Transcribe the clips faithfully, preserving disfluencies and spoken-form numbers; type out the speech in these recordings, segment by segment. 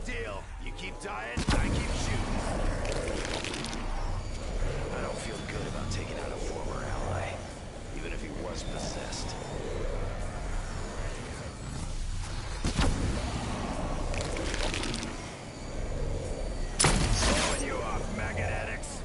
deal. You keep dying, I keep shooting. I don't feel good about taking out a former ally, even if he was possessed. Blowing you off, maggot addicts.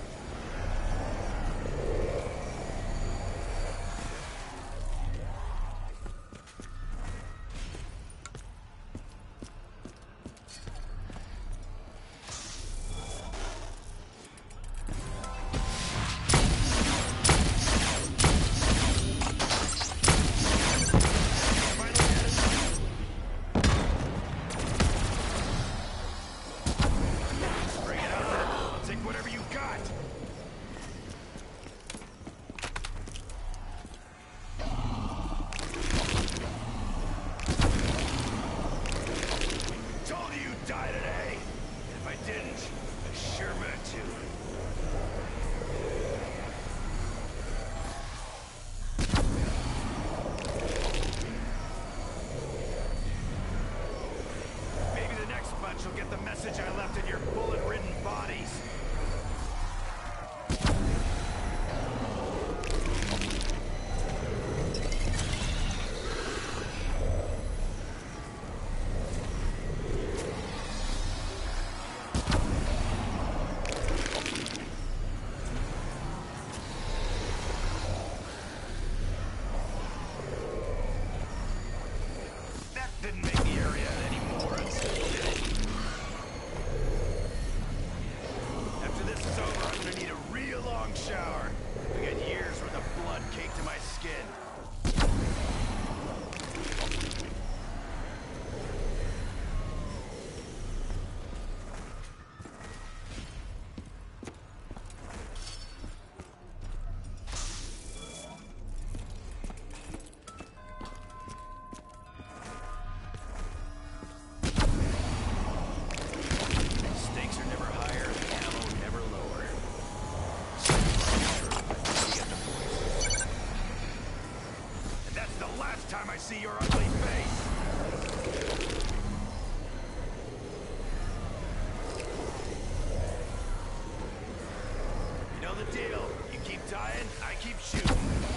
You'll get the message I left in your bullet-ridden bodies. That didn't make the area any more unstable, did it? After this is over, I'm gonna need a real long shower. I got years worth of blood caked to my skin. Stakes are never higher, the ammo never lower. And that's the last time I see your ugly face! You know the deal. You keep dying, I keep shooting.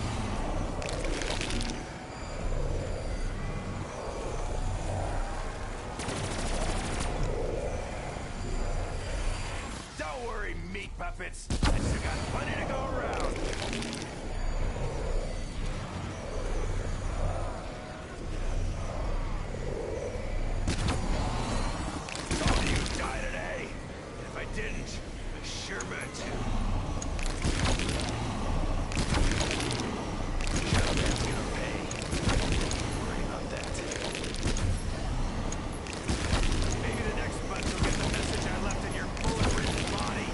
Don't worry, meat puppets. I still got plenty to go around. Told you you'd die today. And if I didn't, I sure meant to. Shadow Man's gonna pay. Don't worry about that. Maybe the next bunch will get the message I left in your bullet-ridden bodies.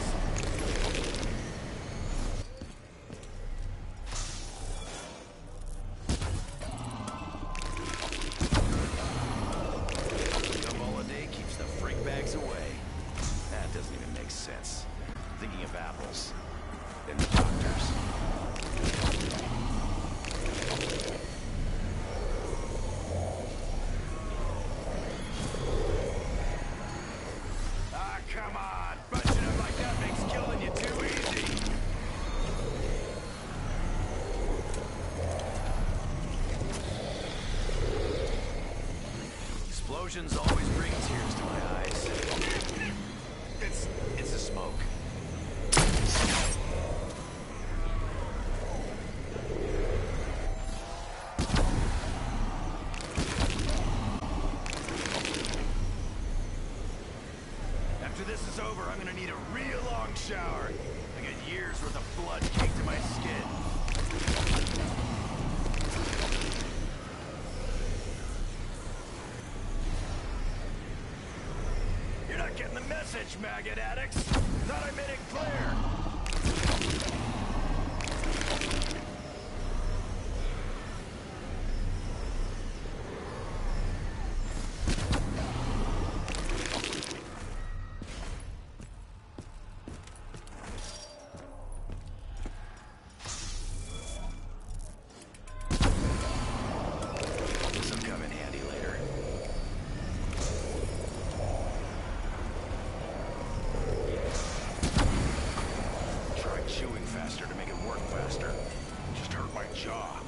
Gumball a day keeps the freak bags away. That doesn't even make sense. Thinking of apples. Then the doctors. Ah, come on! Bunching up like that makes killing you too easy! Explosions always bring tears to my eyes. It's... it's the smoke. After this is over, I'm gonna need a real long shower. I got years worth of blood caked to my skin. You're not getting the message, maggot addicts. Thought I made it clear. This'll come in handy later. faster to make it work faster. Just hurt my jaw.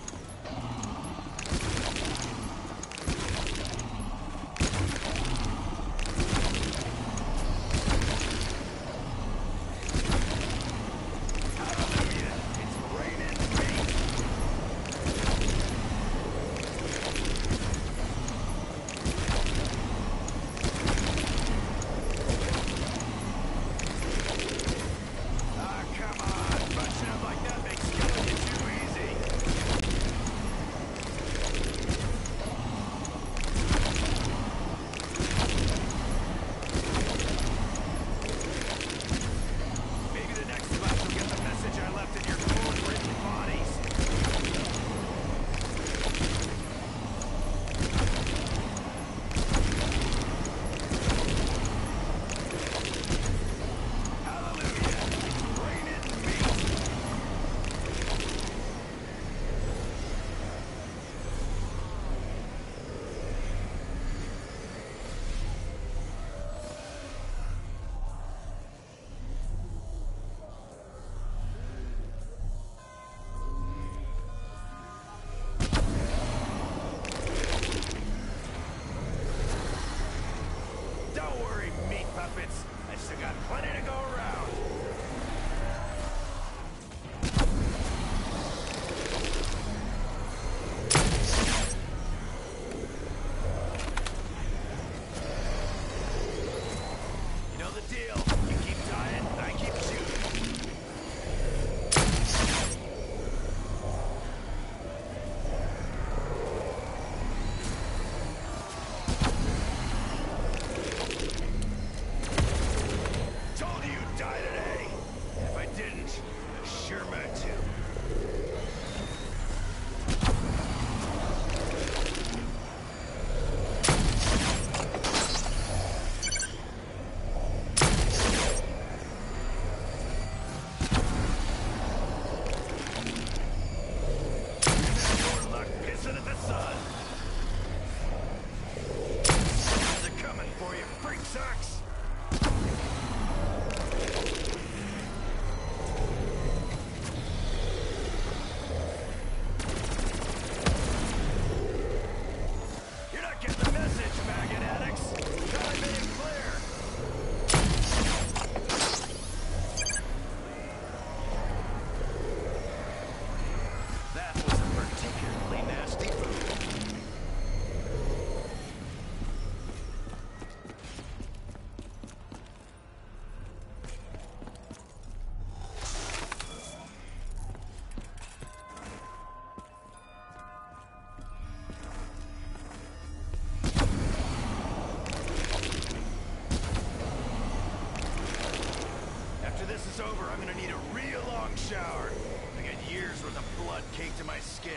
Over, I'm gonna need a real long shower. I got years worth of blood caked to my skin.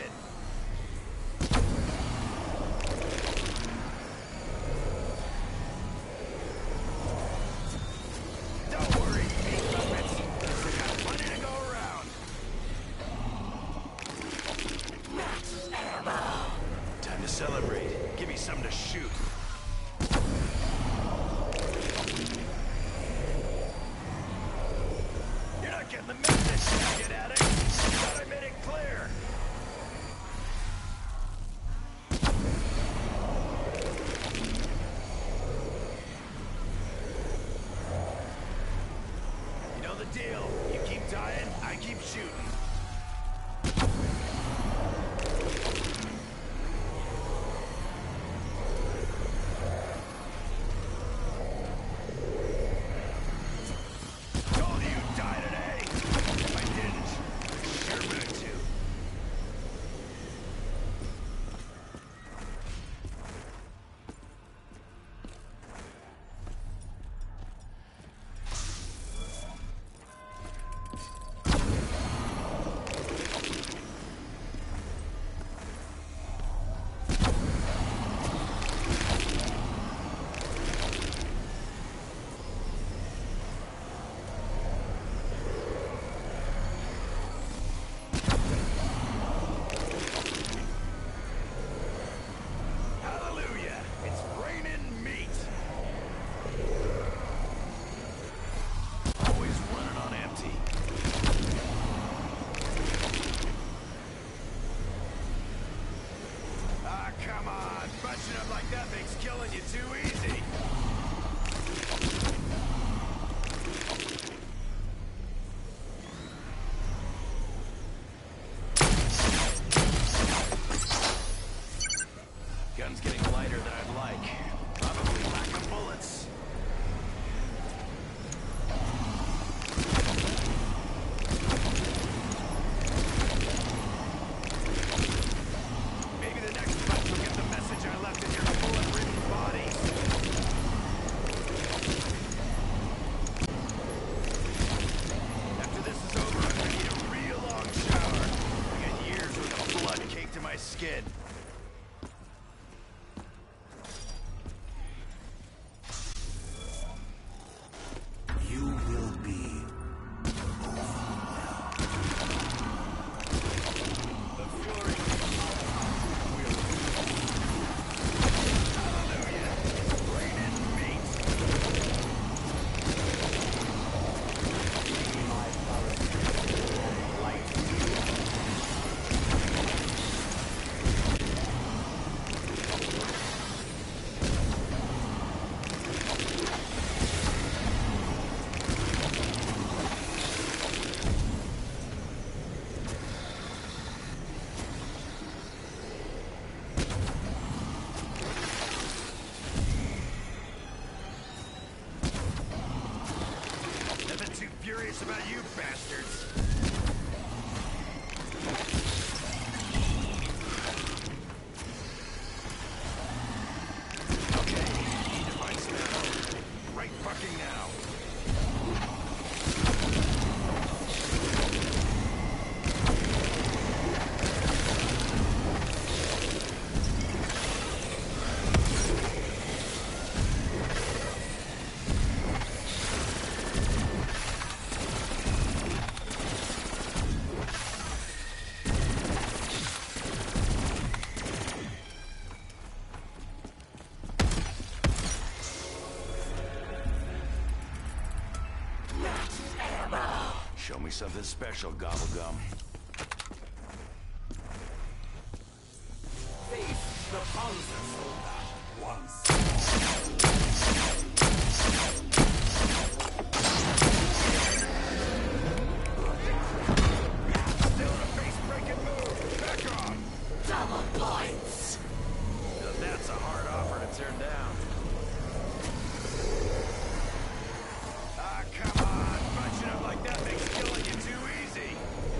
Don't worry, meat puppets. I got plenty to go around. Max ammo. Time to celebrate. Give me something to shoot. Getting the message, faggot addict. Thought I made it clear. You know the deal. You keep dying, I keep shooting. curious about you bastards. Okay, need to find some ammo. Right fucking now. Show me something special, Gobblegum. Face the Panzer once. Still in a face-breaking move. Back off. Double points. Now that's a hard offer to turn down. Ah, come on. Bunching up like that makes killing you too easy.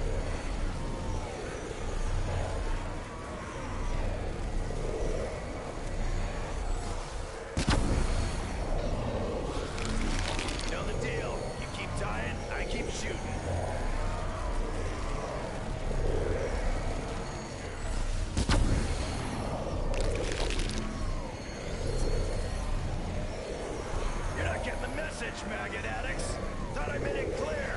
Know the deal. You keep dying, I keep shooting. You're not getting the message, maggot addicts. Thought I made it clear.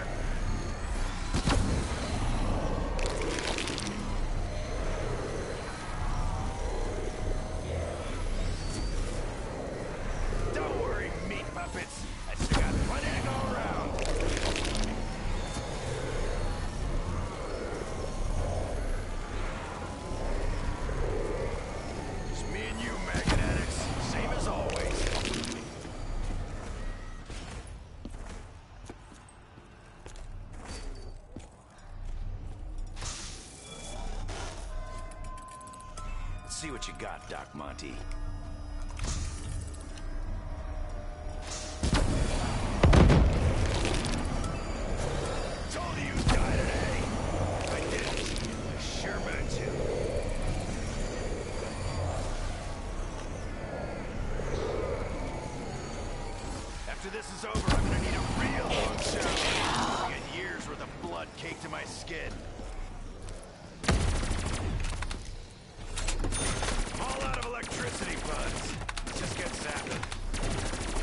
Don't worry, meat puppets. I still got plenty to go around. It's me and you, maggot addicts. Same as always. Let's see what you got, Doc Monty. Told you you'd die today. If I didn't, I sure meant to. After this is over, I'm gonna need a real long shower. I got years worth of blood caked to my skin. I'm all out of electricity, buds. Let's just get zapping.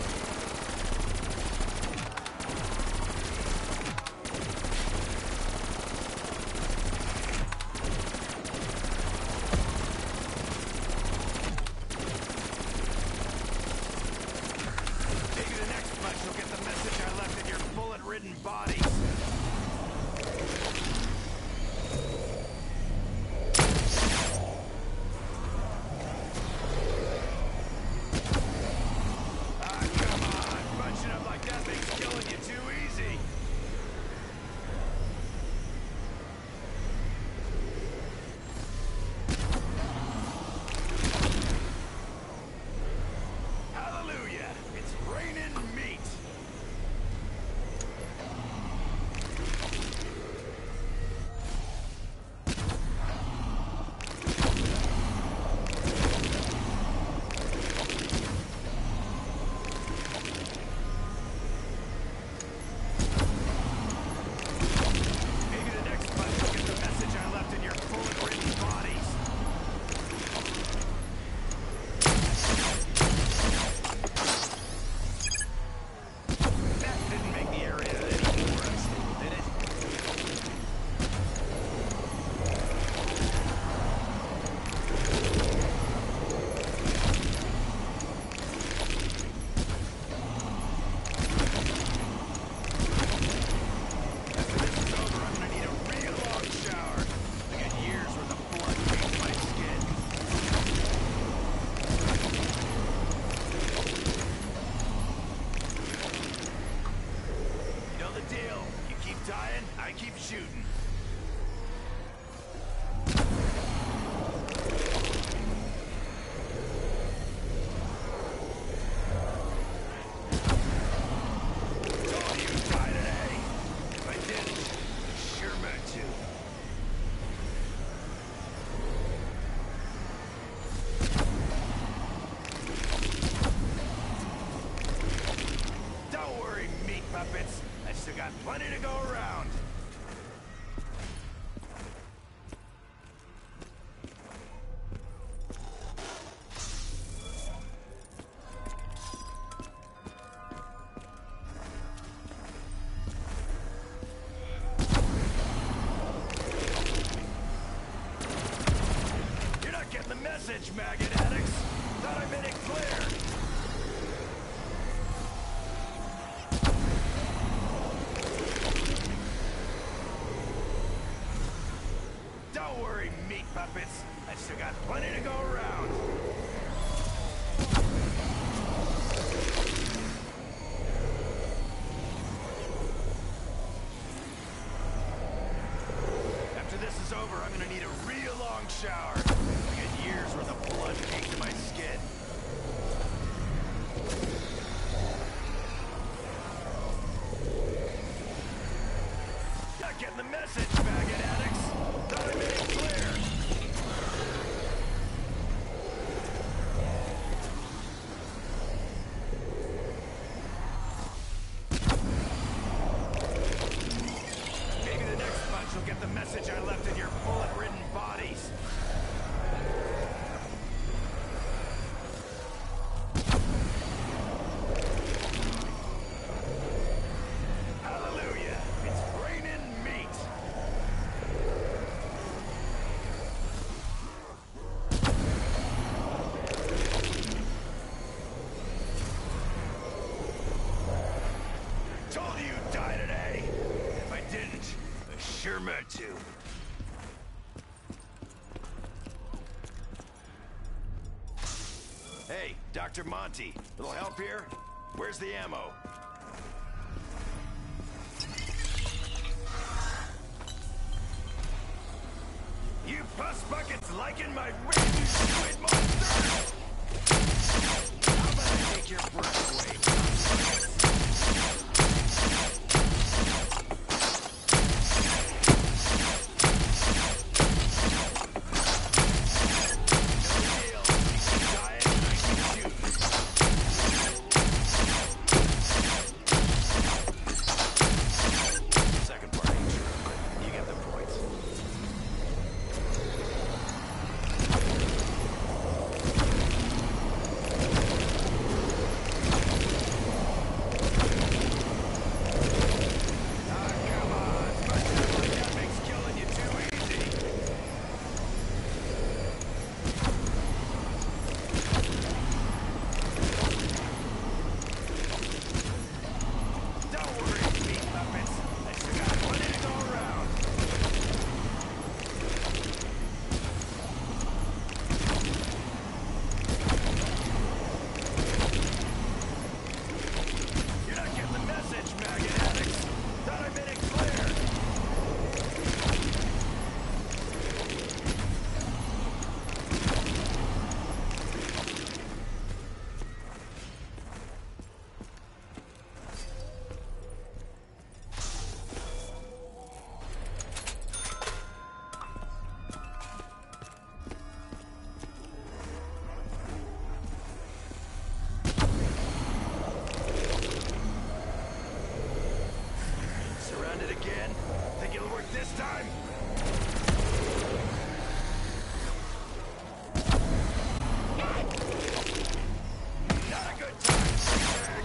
Maybe the next punch will get the message I left in your bullet-ridden bodies. Ah, come on. Bunching up like that makes killing you too easy. Hallelujah! It's raining meat! Maybe the next punch will get the message I left in your bullet-ridden bodies. That didn't make the area any more unstable, did it? After this is over, I'm gonna need a real long shower. I got years worth of blood caked to my skin. You know the deal. You keep dying, I keep shooting. Told you you'd die today. puppets. I still got plenty to go around. You're not getting the message, maggot addicts. Thought I made it clear. Don't worry, meat puppets. I still got plenty to go around. After this is over, I'm gonna need a real long shower. I got years worth of blood caked to my skin. Not getting the message, maggot addicts. Thought I made it clear. Maybe the next punch will get the message I left in your bullet-ridden bodies. Hallelujah! It's raining meat! Told you you'd die today! If I didn't, I sure meant to. Hey, Doctor Monty, little help here? Where's the ammo? You puss buckets liking my raging squid monster? How about I take your breath away? No deal. You keep dying and I keep shooting. Second part ain't true, but you get the point. Ah, come on. Smudging like that makes killing you too easy. Don't worry, meat puppets. I still got plenty to go around. You're not getting the message, maggot addicts. Thought I made it clear. Surrounded again. Think it'll work this time? Not a good time, Freebag.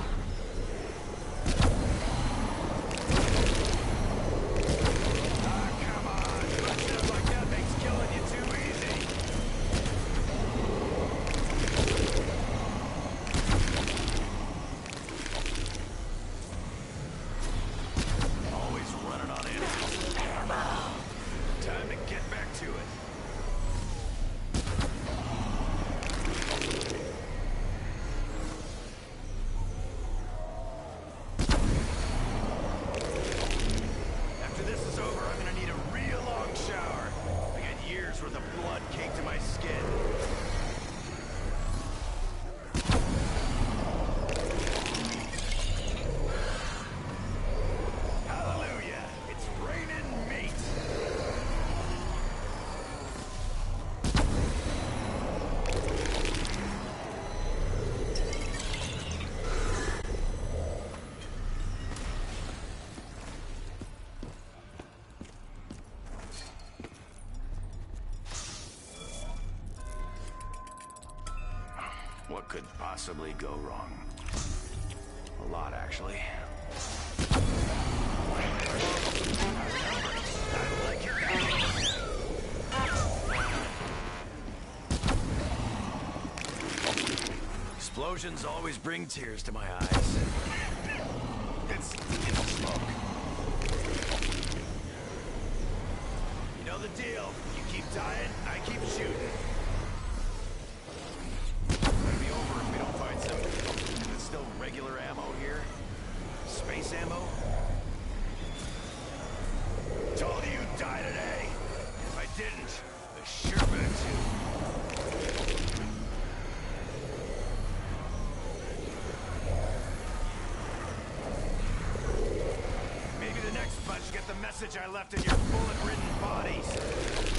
Ah, come on. Smudging up like that makes killing you too easy. Always running on empty. could possibly go wrong? A lot, actually. I like your explosions always bring tears to my eyes. It's, it's smoke. You know the deal. You keep dying, I keep shooting. It's gonna be over if we don't find some... Is it still regular ammo here? Space ammo? Told you you'd die today. If I didn't, I sure bet you. Maybe the next bunch get the message I left in your bullet-ridden bodies.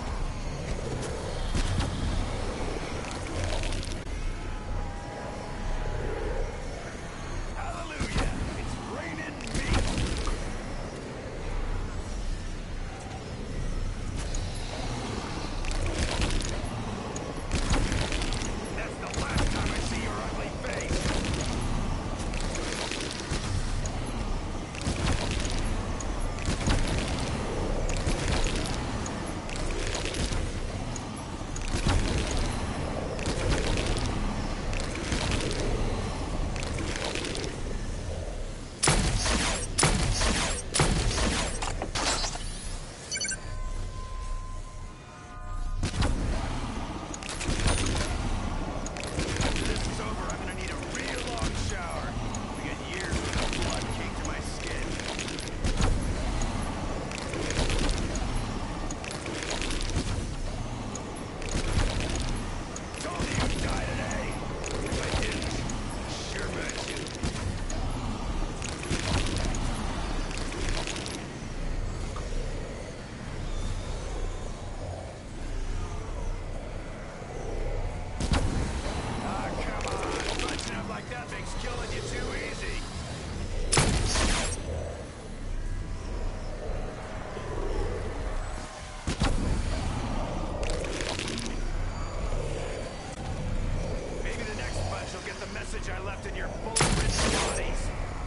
I left in your bullet-ridden bodies.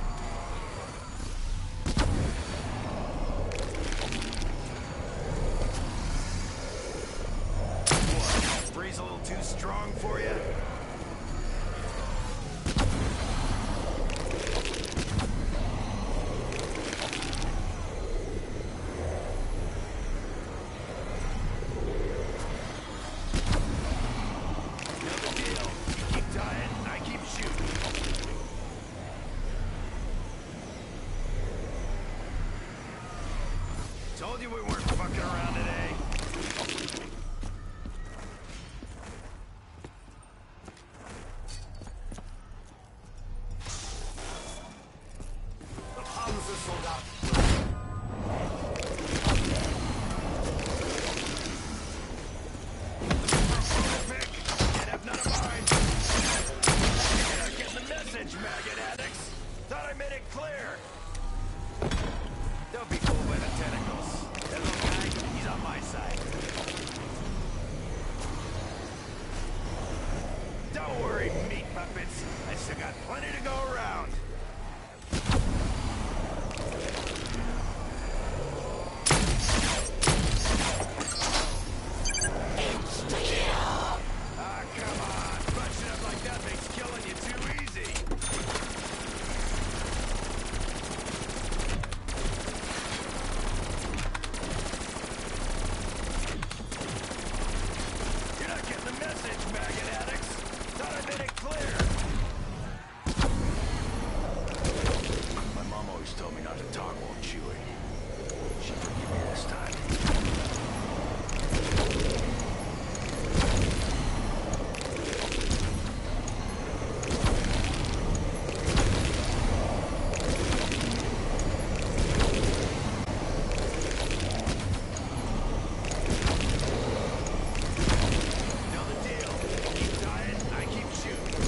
What? Breeze a little too strong for you? Told you we weren't fucking around today. The Panzersoldat. Can't have none of mine. You're not getting the message, maggot addicts. Thought I made it clear. Don't be fooled by the tentacles. That little guy, he's on my side. Don't worry, meat puppets. I still got plenty to go around. Insta-kill! Ah, come on. Bunching up like that makes killing you too easy. You're not getting the message, maggot addicts. Thought I made it clear. My mom always told me not to talk while chewing. She forgive me this time. Know the deal. Keep dying, I keep shooting.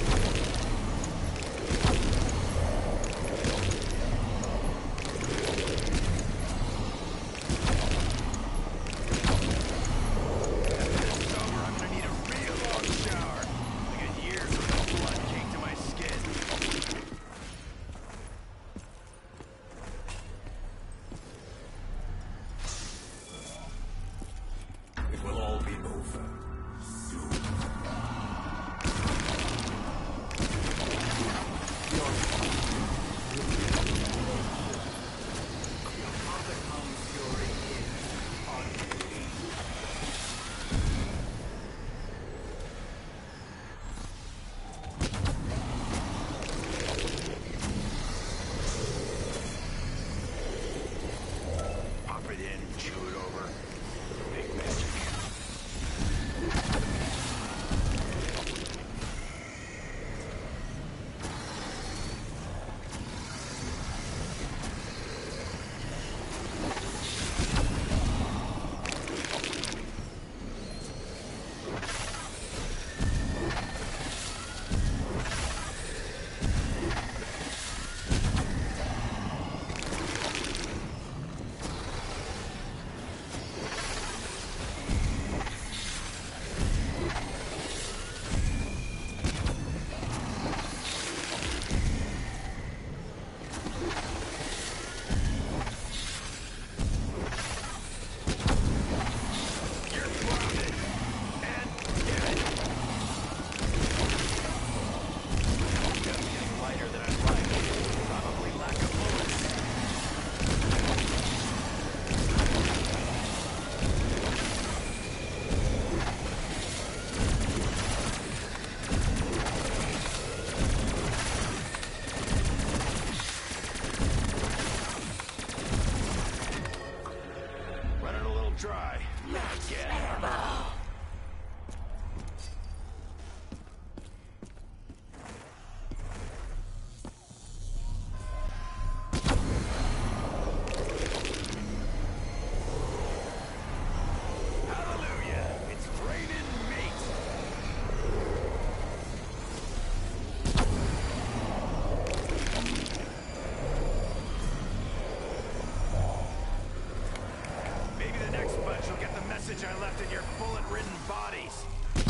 message I left in your bullet-ridden bodies.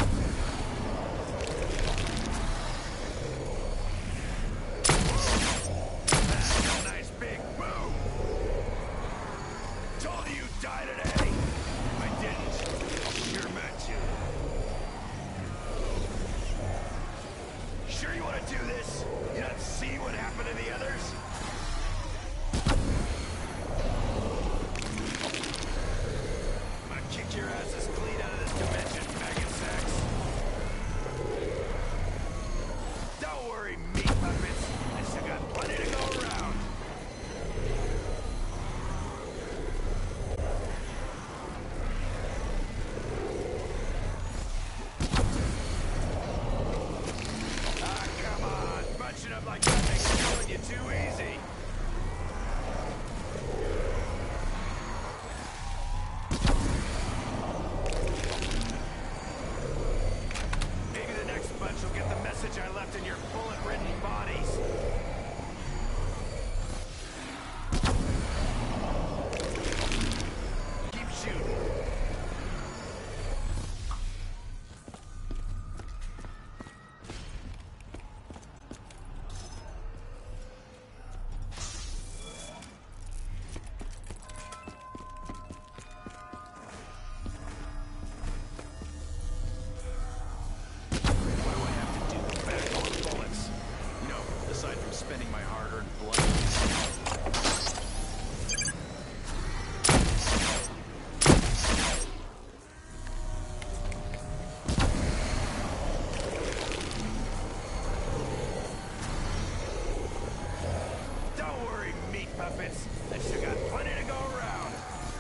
That's a nice big boom. Told you you'd die today. If I didn't, sure meant to. Sure you want to do this? You not see what happened to the others? I'm gonna kick your asses clean out of this dimension, maggot sacks. Don't worry, meat puppets. I still got plenty to go around. Ah, come on. Bunching up like that makes killing you too easy. Maybe the next bunch will get the message I left in your bullet-ridden bodies. Keep shooting. What do I have to do to back all the bullets? You know, aside from spending my hard-earned blood. Don't worry, meat puppets. I still got plenty to go around.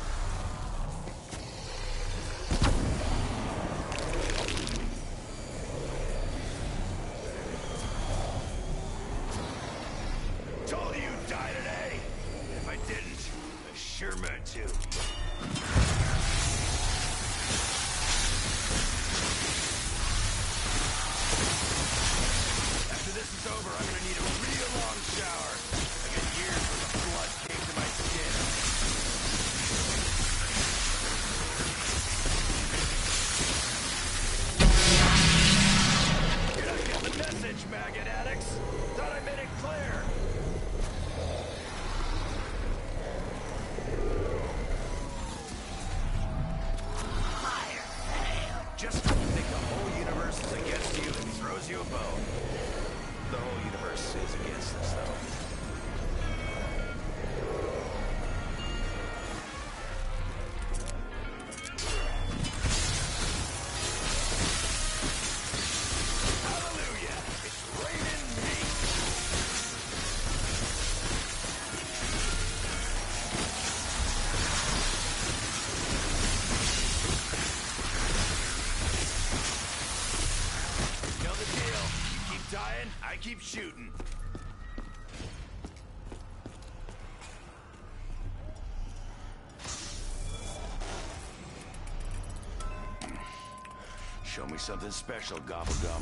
Told you you'd die today. If I didn't, I sure meant to. After this is over, I'm gonna need a real long shower. I got years where the blood came to my skin. You're not getting the message, maggot addicts. Thought I made it clear. Just when you think the whole universe is against you, it throws you a bone. The whole universe is against us, though. Hallelujah! It's raining meat! You know the deal. You keep dying, I keep shooting. Show me something special, Gobblegum.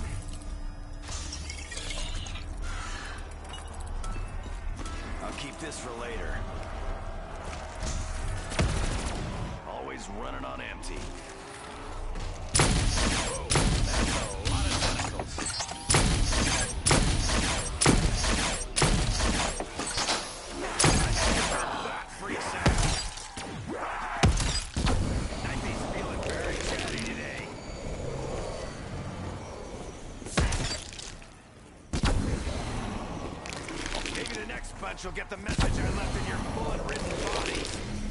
I'll keep this for later. Always running on empty. Whoa, that's a lot of tentacles. That free sound. Knifey's feeling very chatty today. Maybe the next bunch will get the message I left in your bullet-ridden bodies.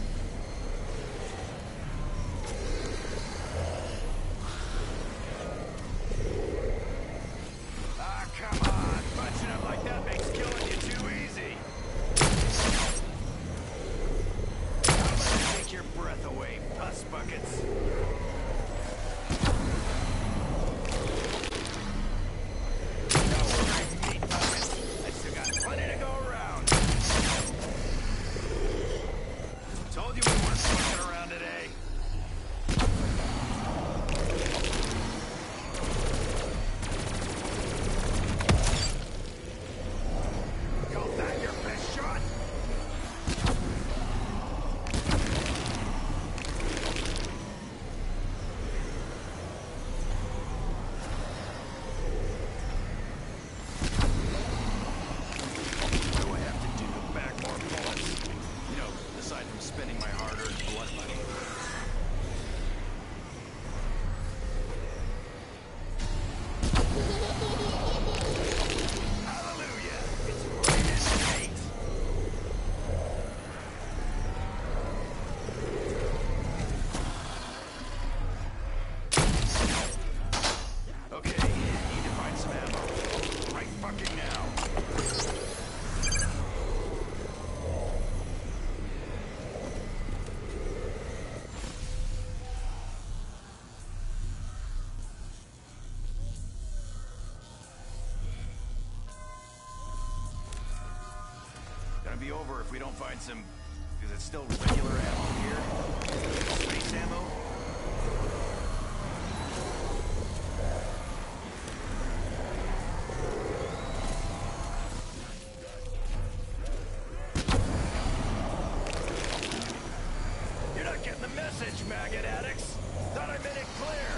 Ah, come on. Bunching up like that makes killing you too easy. How about I take your breath away, pus buckets? Don't worry, meat puppets. I still got plenty to go around. Told you we weren't fucking around today. Call that your best shot? spending my hard-earned blood money. Hallelujah! It's raining hate! Okay, need to find some ammo. Right fucking now. Gonna be over if we don't find some... Is it still regular ammo here? Space ammo? You're not getting the message, maggot addicts! Thought I made it clear!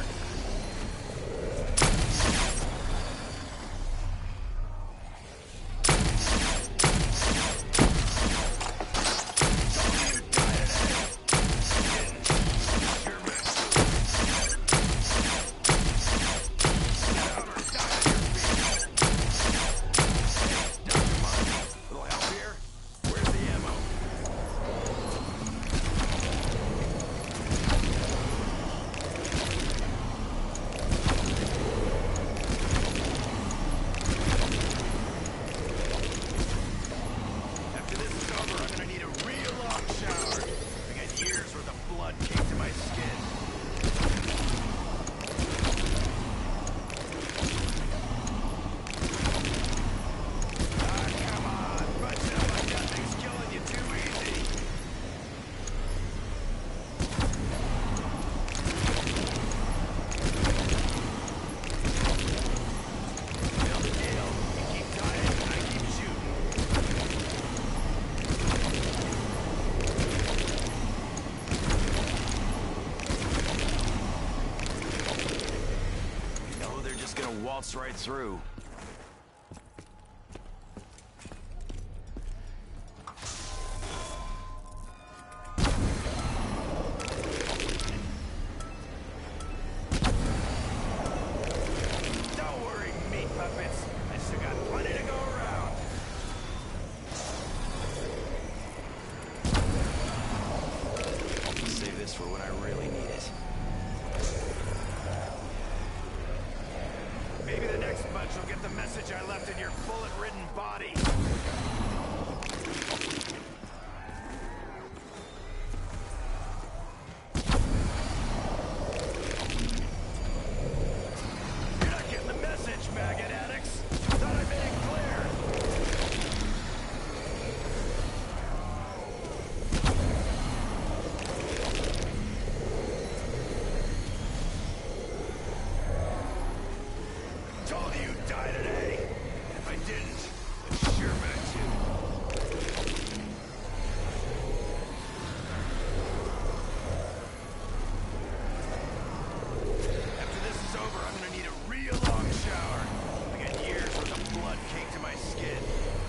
Waltz right through. Don't worry, meat puppets. I still got plenty to go around. Save this for when I really need it. Maybe the next bunch will get the message I left in your bullet-ridden body. You're not getting the message, maggot addicts. Thought I made it clear. Told you you'd die today. If I didn't, I'd sure meant to. After this is over, I'm gonna need a real long shower. I got years worth of blood caked to my skin.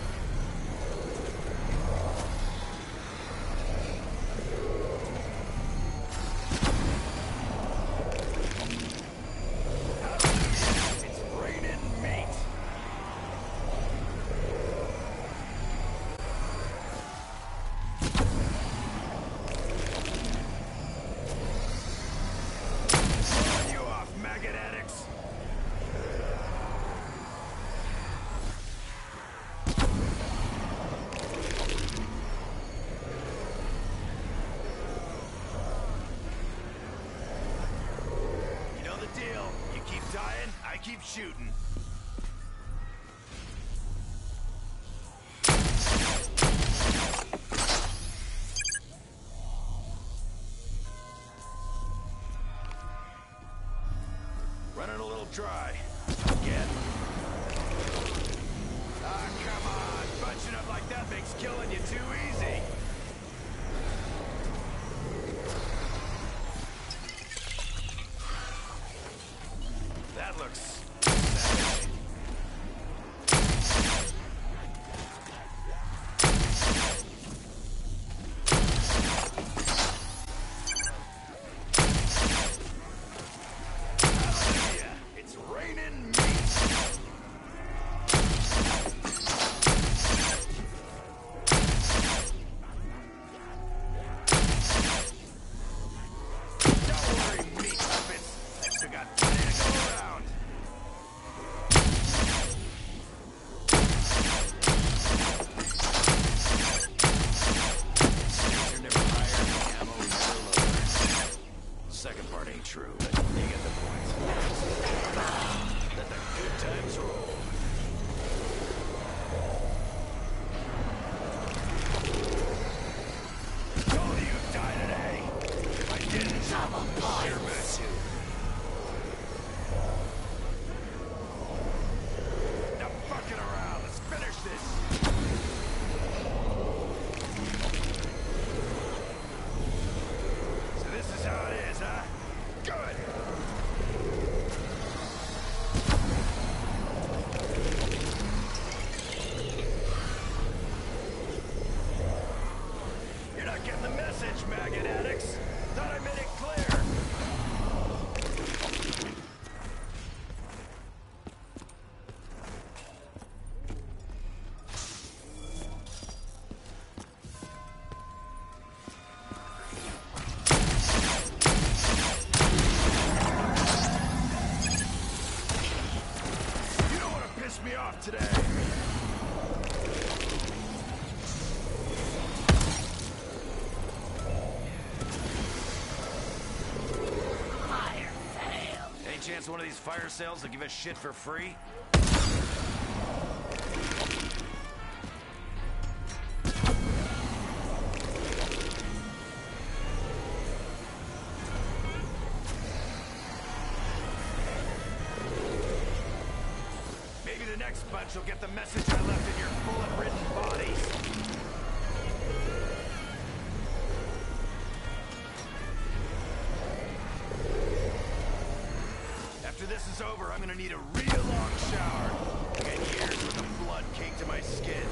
Dying, I keep shooting. Running a little dry. Again. Ah, come on. Bunching up like that makes killing you too easy. That looks savage. true, but you get the point. Let the good times roll. Told you you'd die today. If I didn't, sure bet you. Now fucking around. Let's finish this. So this is how it is, huh? Good. You're not getting the message, maggot addicts. Thought I made it clear. You don't want to piss me off today. Fire sale. Any chance one of these fire sales will give us shit for free? Maybe the next bunch will get the message I left in your bullet-ridden bodies. After this is over, I'm gonna need a real long shower. I got years worth of blood caked to my skin.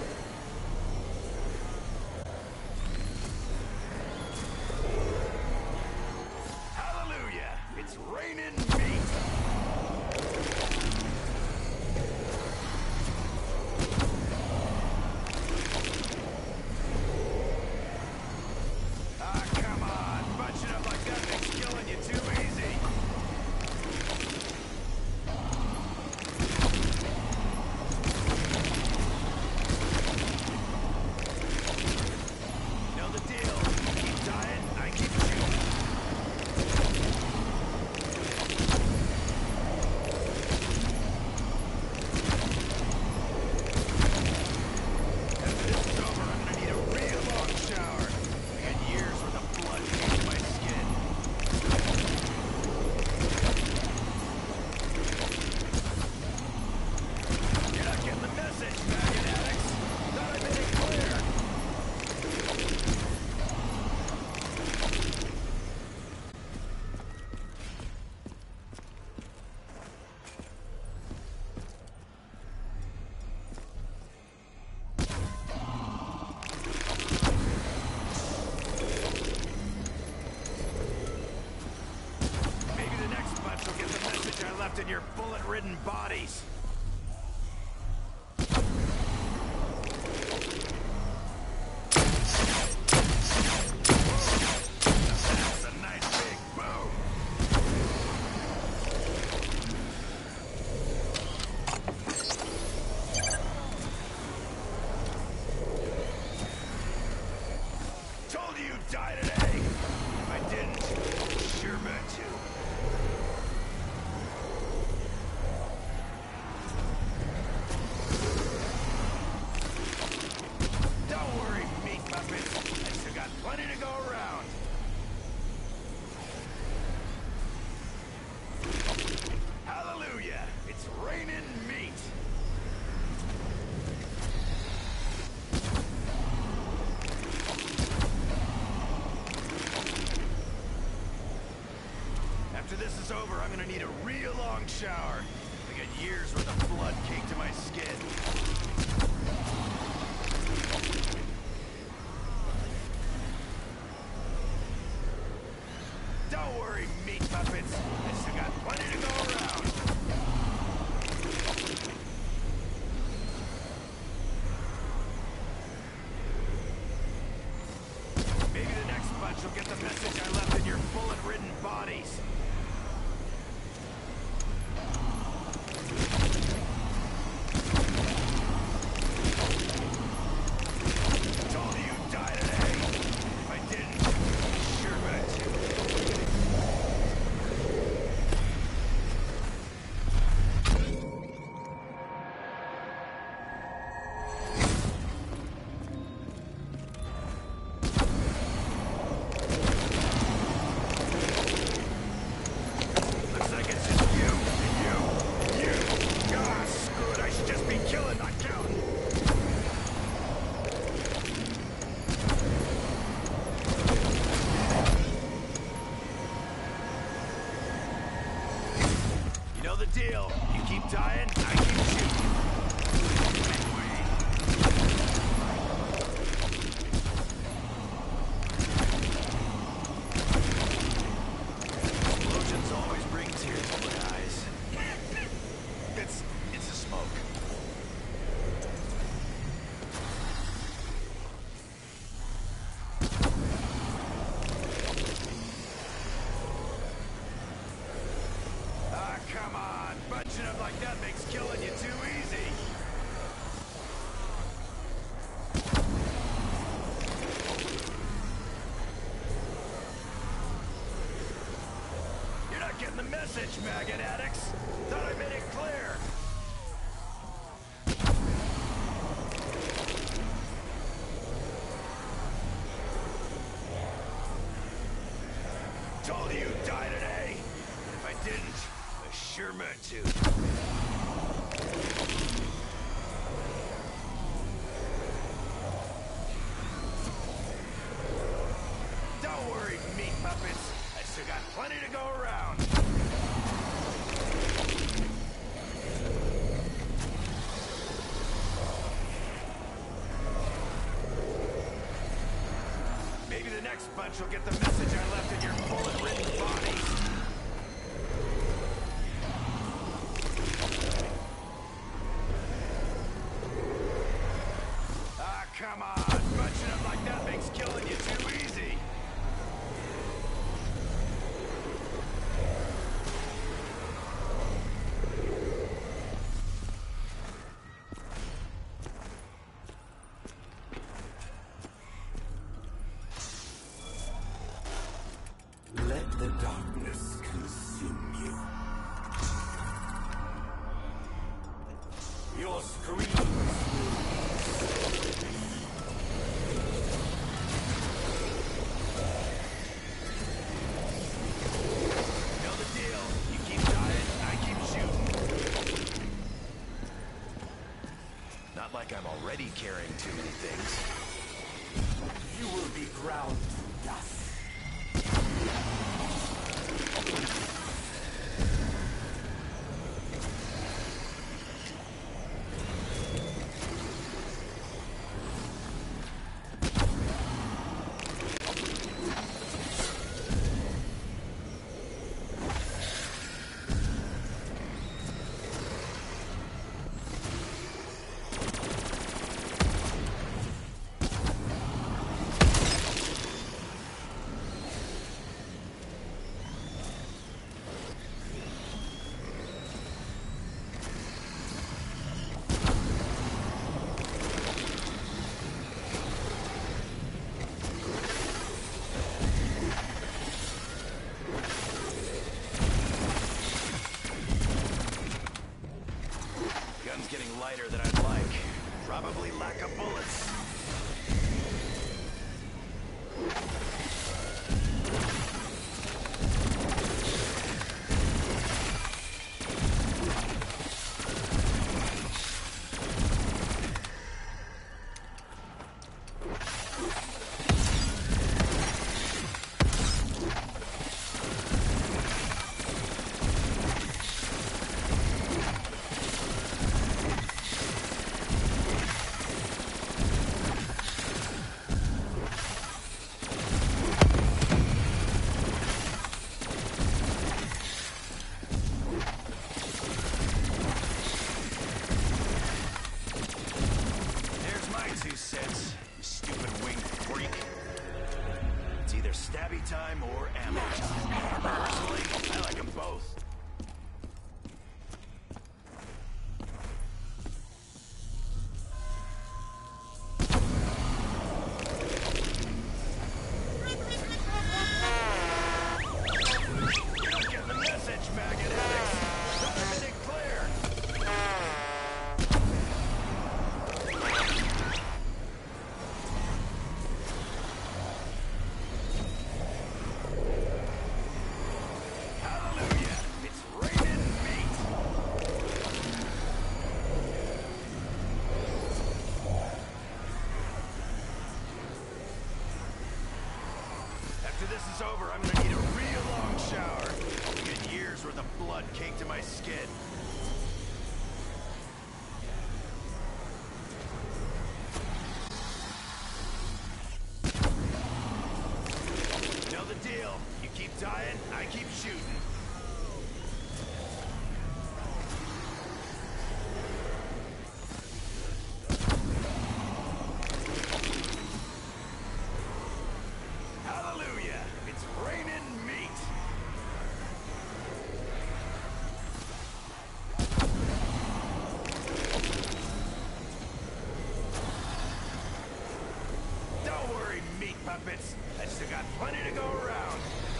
Hallelujah! It's raining meat! Ah, come on! Bunching up like that makes killing you too easy! Know the deal. You keep dying, I keep shooting. After this is over, I'm gonna need a real long shower. I got years worth of blood caked to my skin. You're not getting the message, maggot addicts. Thought I made it clear. Maybe the next bunch will get the message I left in your bullet-ridden bodies. That's a nice big boom. Told you you'd die today. If I didn't, sure bet you. Don't worry, meat puppets. I still got plenty to go around. Hallelujah! It's raining meat. After this is over, I'm gonna need a real long shower. I got years worth of blood caked to my skin. Don't worry, meat puppets. I still got plenty to go around. Maybe the next bunch will get the message I left in your bullet-ridden bodies. Told you you'd die today. If I didn't, sure bet you. deal. You keep dying, I keep shooting. Explosions always bring tears to my eyes. It's... it's the smoke. Ah, come on. Bunching up like that makes killing you too easy. You're not getting the message, maggot addicts. Thought I made it clear. Told you you'd die today. If I didn't, I sure meant to. Don't worry, meat puppets. I still got plenty to go around. Maybe the next bunch will get the message I left in your bullet-ridden bodies. Ah, come on. Bunching up like that makes killing you too easy. Let the darkness consume you. Your screams Know the deal. You keep dying, I keep shooting. Not like I'm already carrying too many things. you will be ground to dust. Gun's getting lighter than I'd like. Probably lack of bullets. There's my two cents, you stupid winged freak. It's either stabby time or ammo time. Personally, I like them both. You're not getting the message, maggot addicts. Thought I made it clear. Hallelujah! After this is over, I'm gonna need a real long shower. I get years worth of blood caked to my skin. You know the deal. You keep dying, I keep shooting. Hallelujah! It's raining meat! Don't worry, meat puppets. I still got plenty to go around.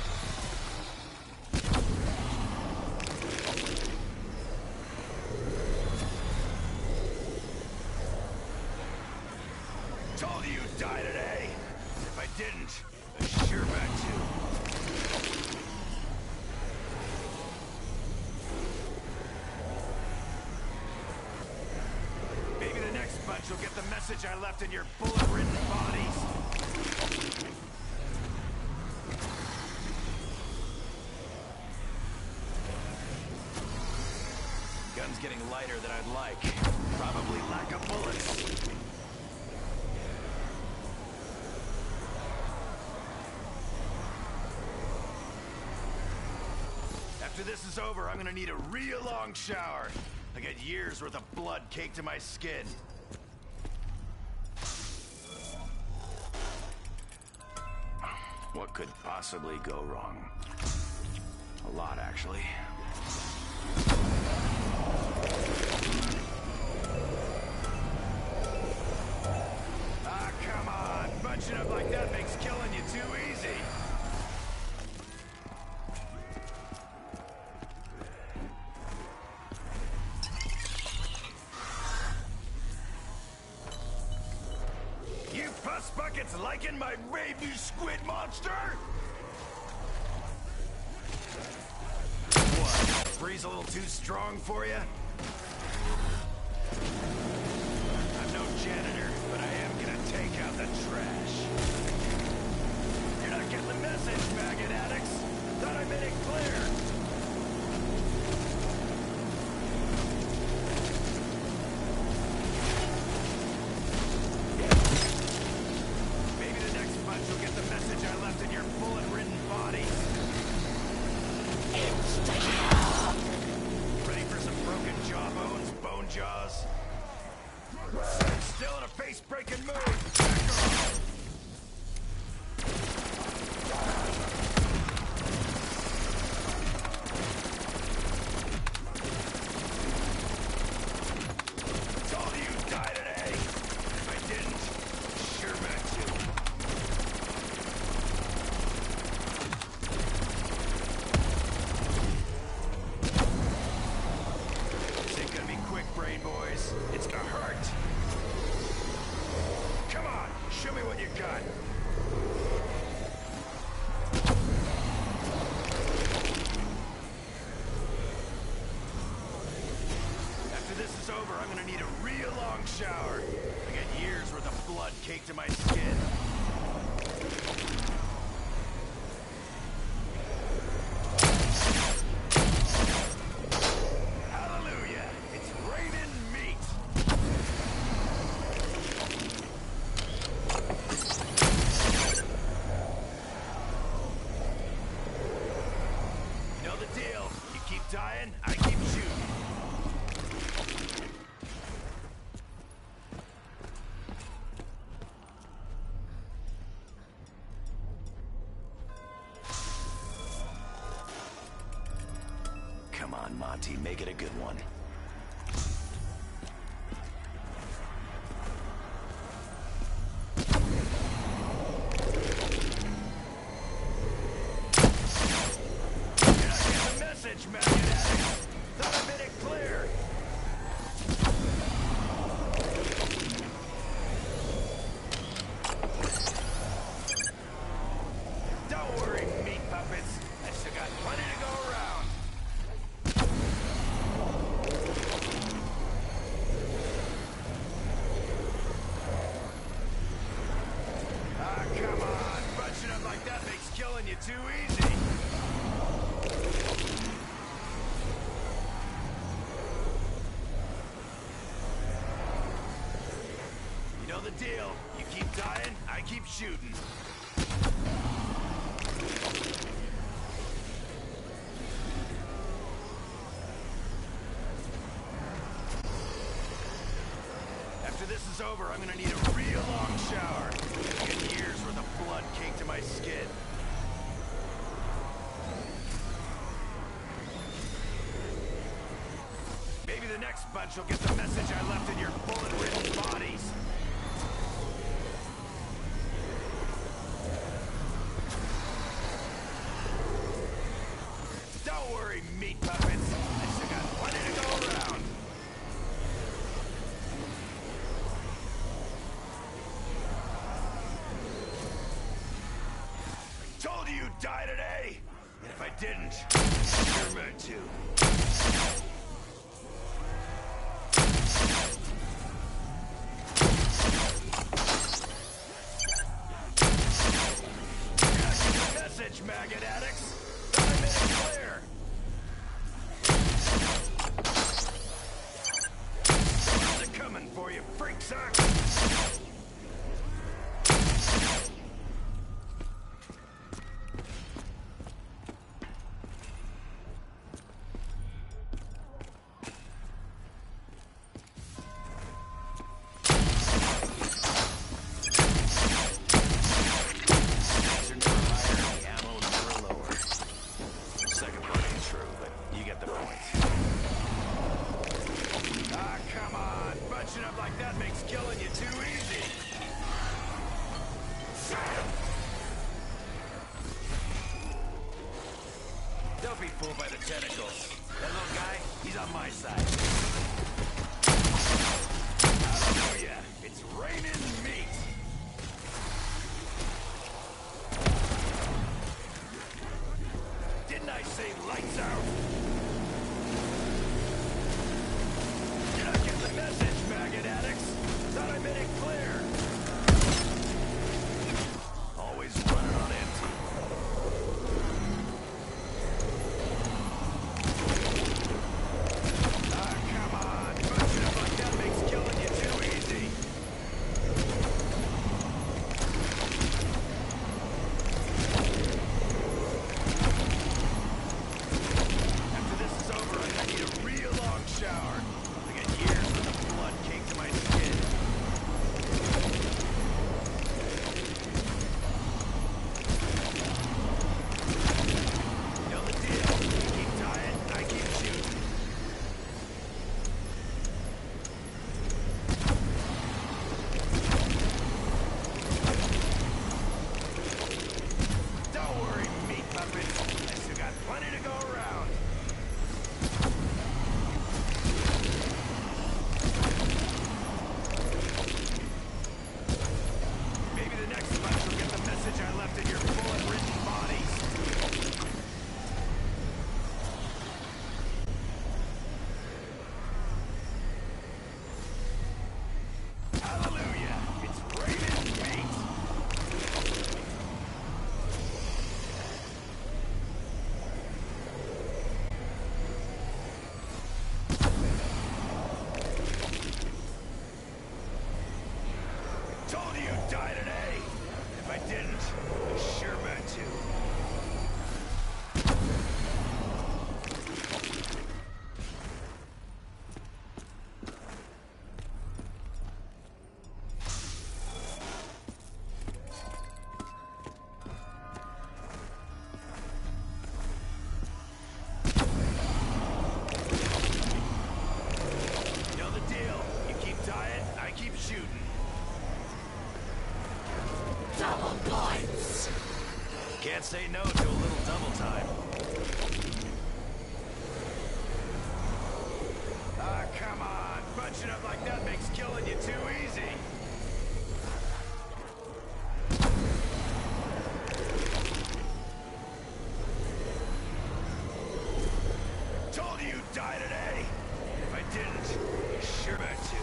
Told you you'd die today. If I didn't, I sure bet you. Maybe the next bunch will get the message I left in your bullet-ridden bodies. Gun's getting lighter than I'd like. Probably lack of bullets. After this is over, I'm gonna need a real long shower. I got years worth of blood caked to my skin. What could possibly go wrong? A lot, actually. Ah, come on! Bunching up like that makes killing you too easy. You puss buckets liking my baby squid monster? What? Breeze a little too strong for you? I'm no janitor, but I am gonna take out the trash. You're not getting the message, maggot addicts. Thought I made it clear. Maybe the next bunch will get the message I left in your bullet-ridden body. Ready for some broken jawbones, bone jaws? Still in a face-breaking mood. Back off. Told you you'd die today. If I didn't, sure bet you. This ain't gonna be quick, brain boys. It's gonna hurt. Come on, show me what you got. After this is over, I'm gonna need a real long shower. I got years worth of blood caked to my skin. Hallelujah! It's raining meat! You know the deal. You keep dying, I keep shooting. Come on, Monty, make it a good one. You're not getting the message, maggot addict. Thought I made it clear. Don't worry, meat puppets. I still got plenty to go around. killing you too easy. You know the deal. You keep dying, I keep shooting. After this is over, I'm gonna need a real long shower. Get years worth of blood caked to my skin. Maybe the next bunch will get the message I left in your bullet-ridden bodies. Don't worry, meat puppets. I still got plenty to go around. Told you you'd die today! And if I didn't, you're meant to. Message, maggot addicts! Thought I made it clear! Where's it coming for you, freak socks? Don't be fooled by the tentacles. That little guy, he's on my side. Hallelujah! It's raining meat! Didn't I say lights out? You're not getting the message, maggot addicts! Thought I made it clear! Always running on empty. Told you you'd die today! If I didn't, I sure meant to. You know the deal. You keep dying, I keep shooting. Double points. Can't say no to a little double time. Ah, come on. Bunching up like that makes killing you too easy. Told you you'd die today. If I didn't, you sure meant to.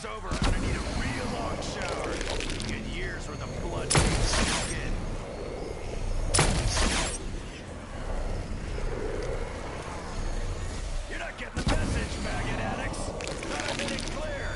is over, I'm gonna need a real long shower. Get years worth of blood taking my skin. You're not getting the message, maggot addicts. Thought I made it clear.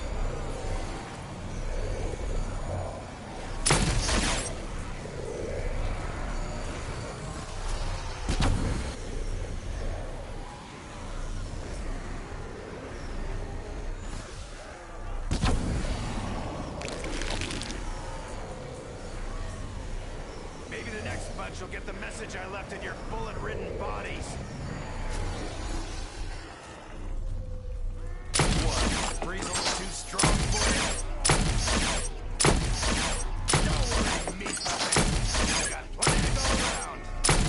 Maybe the next bunch will get the message I left in your bullet-ridden bodies. What? Breeze a little too strong for you? Don't worry, meat puppet. You got plenty to go around.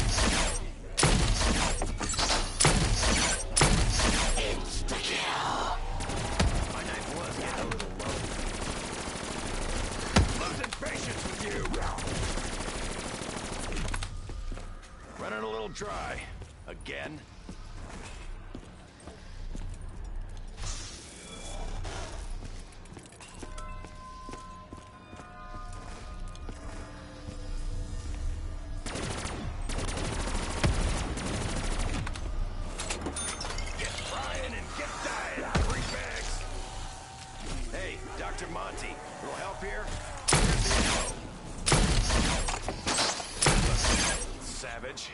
Insta-kill. My knife was getting a little low. Losing patience with you. Running a little dry. Again? Get flying and get dying. Three bags. Hey, Doctor Monty. Little help here? Here's the ammo. Savage.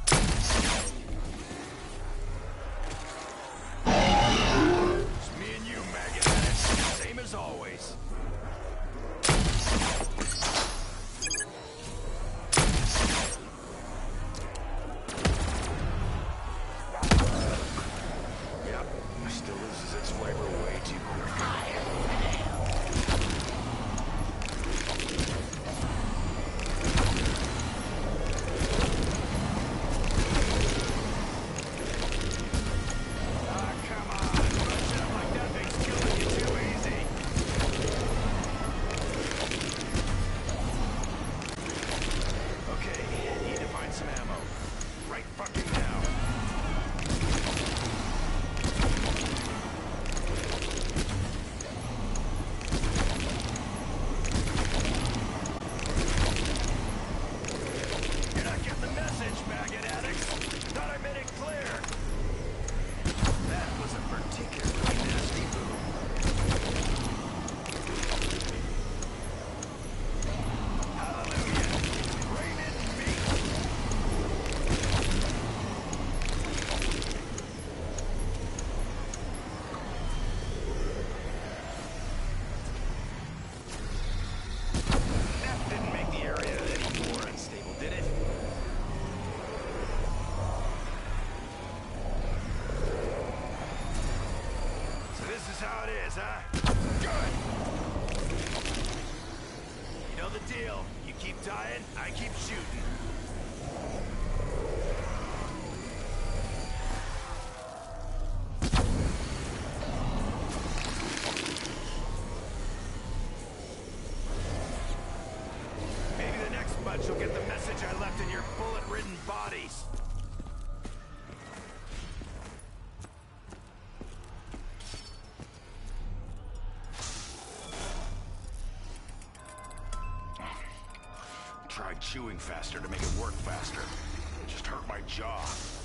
It's me and you, maggot addicts. Same as always. Yep, still loses its flavor way too quick. Ah, come on. Push up like that thing's killing you too easy. Okay, need to find some ammo. Right fucking now. You're not getting the message, maggot addicts. Thought I made it clear. That was a particularly nasty move. Hallelujah. Raymond meat. That didn't make the area any more unstable, did it? So this is how it is, huh? Good! You know the deal. You keep dying, I keep shooting. Maybe the next bunch will get the message I left in your bullet-ridden bodies. Tried chewing faster to make it work faster. It just hurt my jaw.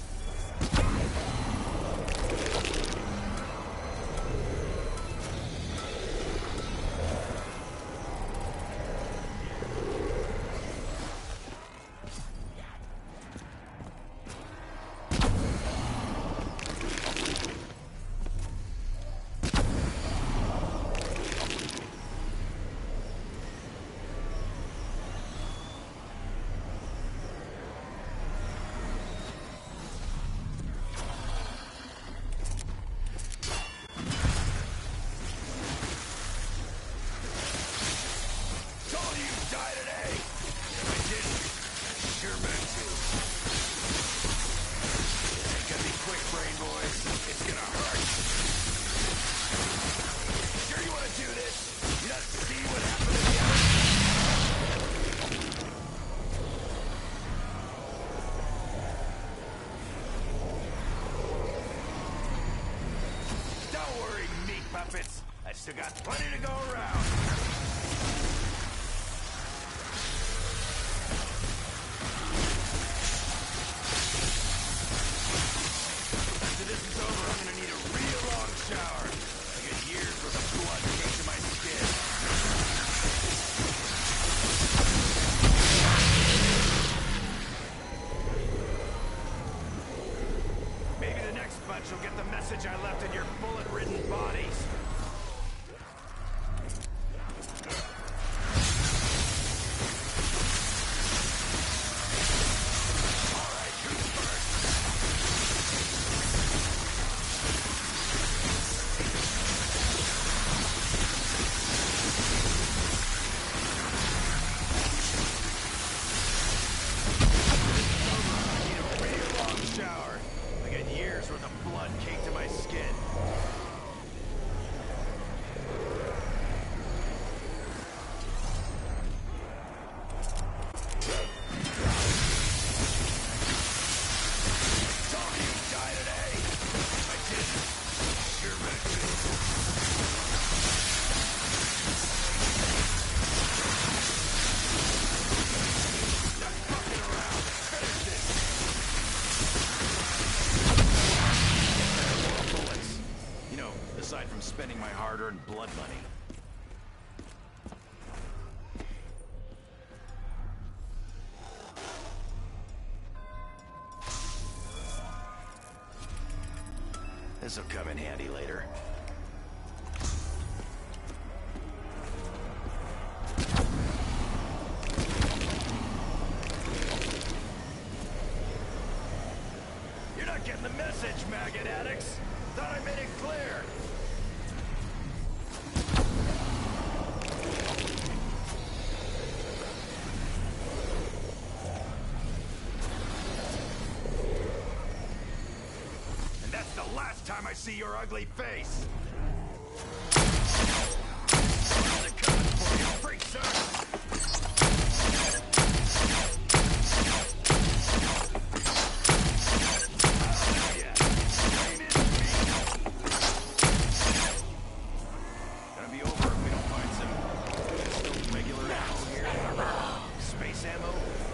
Told you you'd die today! If I didn't, I sure meant to. Ain't gonna be quick, brain boys. It's gonna hurt. Sure you wanna do this? You not see what happened to the others? Don't worry, meat puppets. I still got plenty to go around. After this is over, I'm gonna need a real long shower. I get years worth of blood caked to my skin. Maybe the next bunch will get the message I left in your bullet-ridden bodies. Aside from spending my hard-earned blood money. This'll come in handy later. You're not getting the message, maggot addicts! Thought I made it clear! The last time I see your ugly face! They're coming for you, freak, son! Hallelujah! Rain in me! Gonna be over if we don't find some regular ammo here. Space ammo?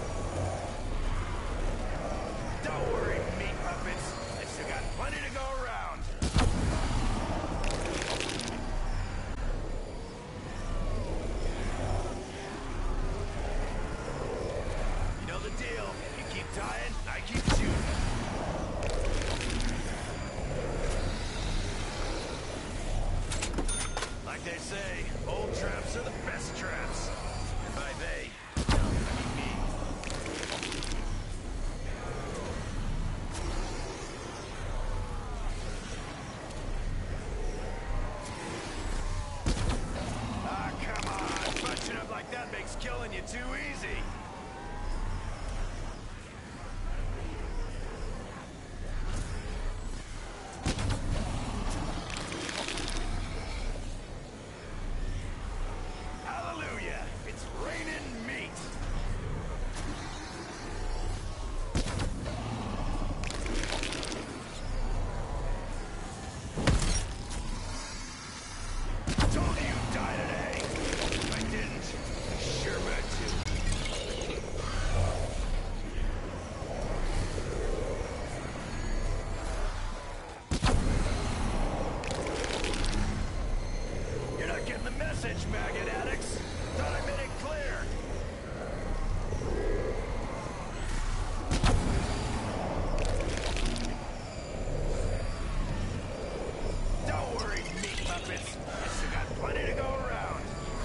Don't worry, meat puppets. I still got plenty to go around. You know the deal. You keep tying, I keep shooting. Like they say, old traps are the best traps. And by they, I mean me. Like that makes killing you too easy. Hallelujah! It's raining meat. Told you you'd die today. If I didn't, sure meant to. You're not getting the message, maggot addicts. Thought I made it clear. Don't worry, meat puppets. I still got plenty to go around.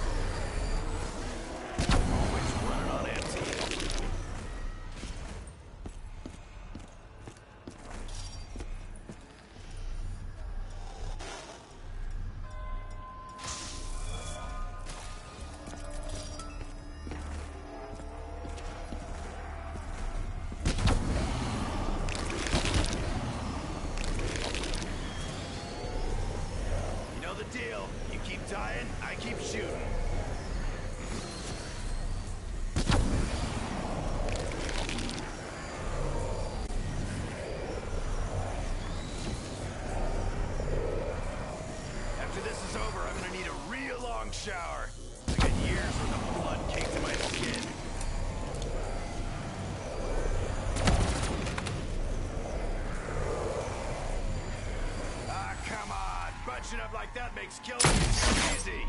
Always running on empty. You know the deal. You keep dying, I keep shooting. After this is is over, I'm gonna need a real long shower. I got years with the blood caked in my skin. Ah, come on. Bunching up like that makes killing you too easy.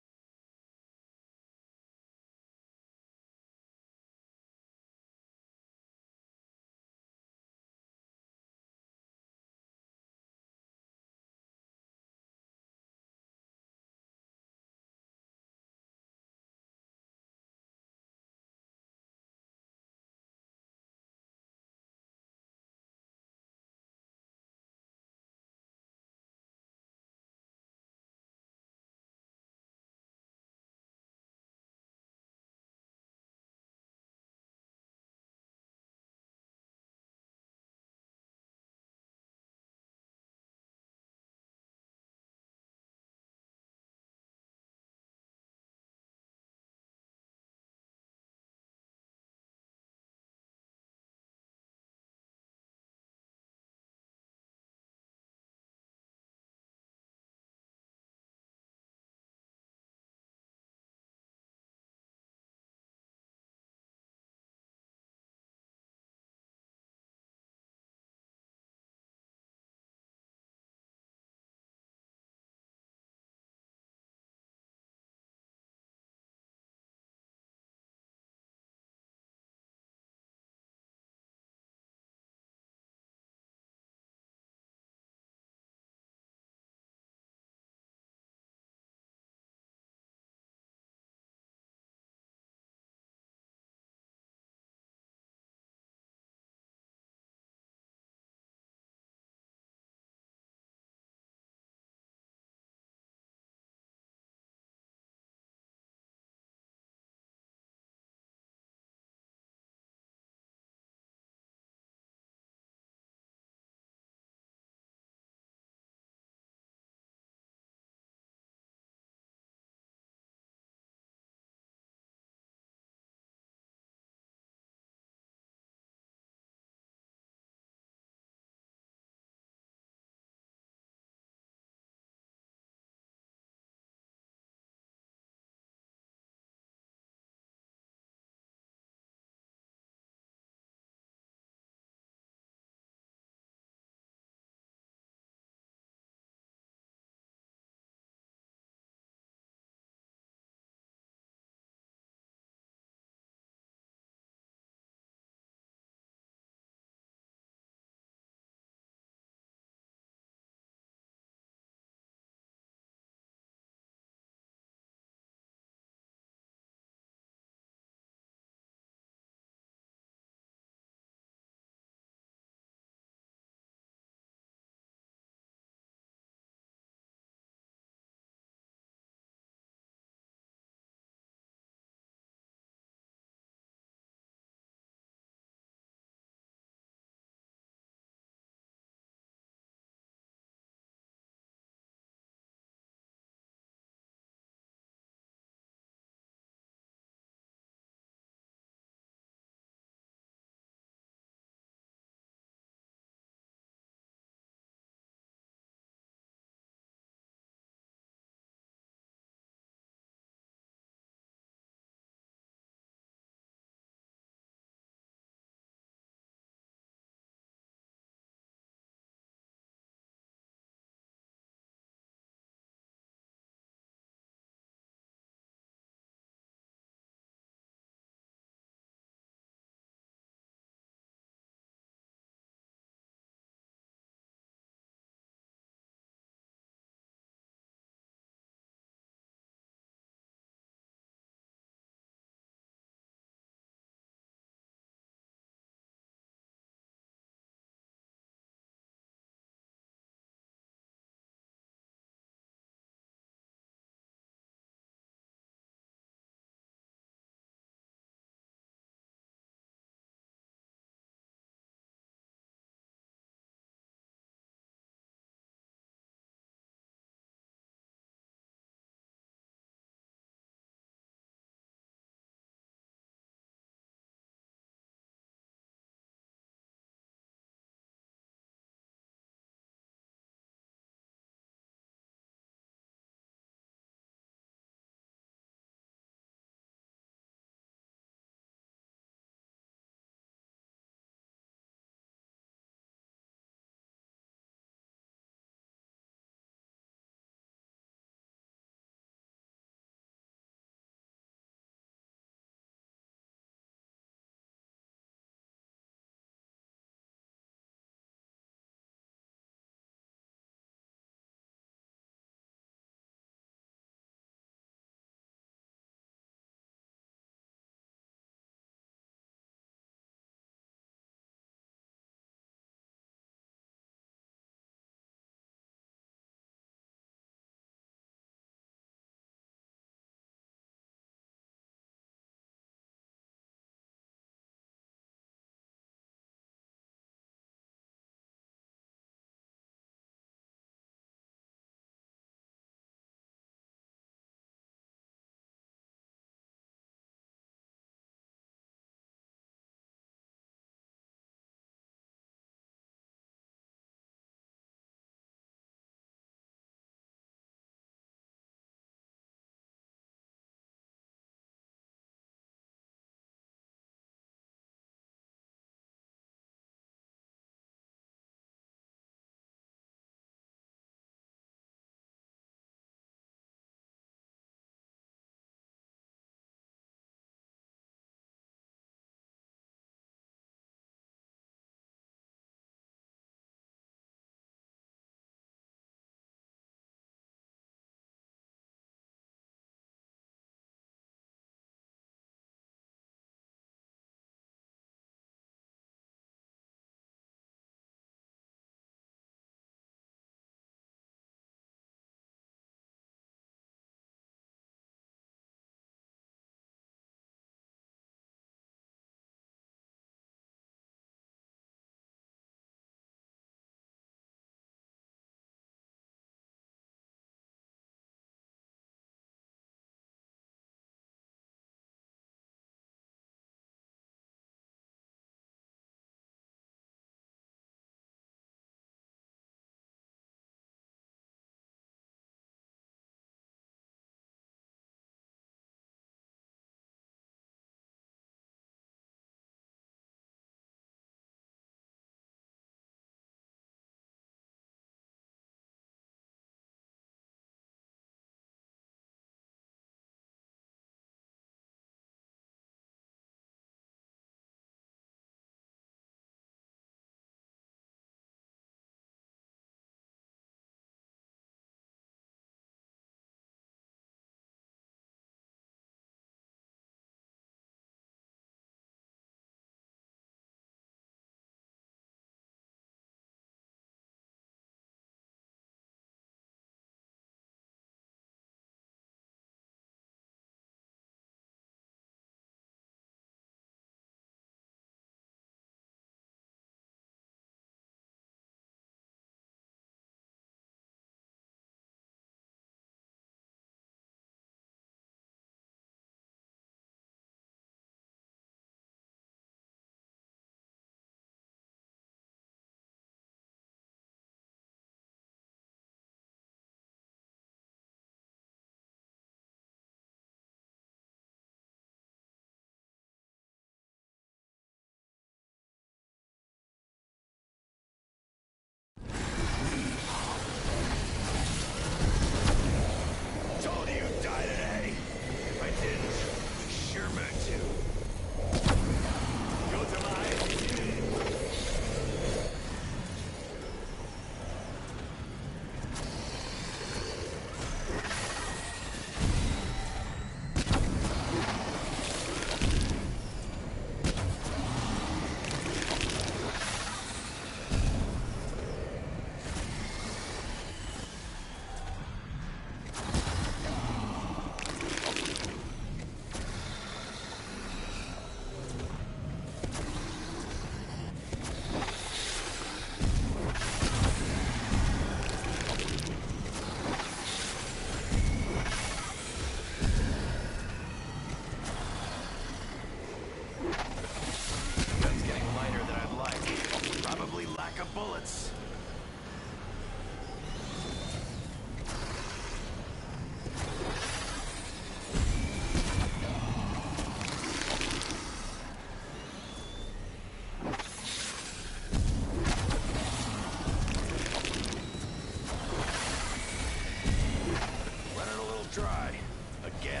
try. Again?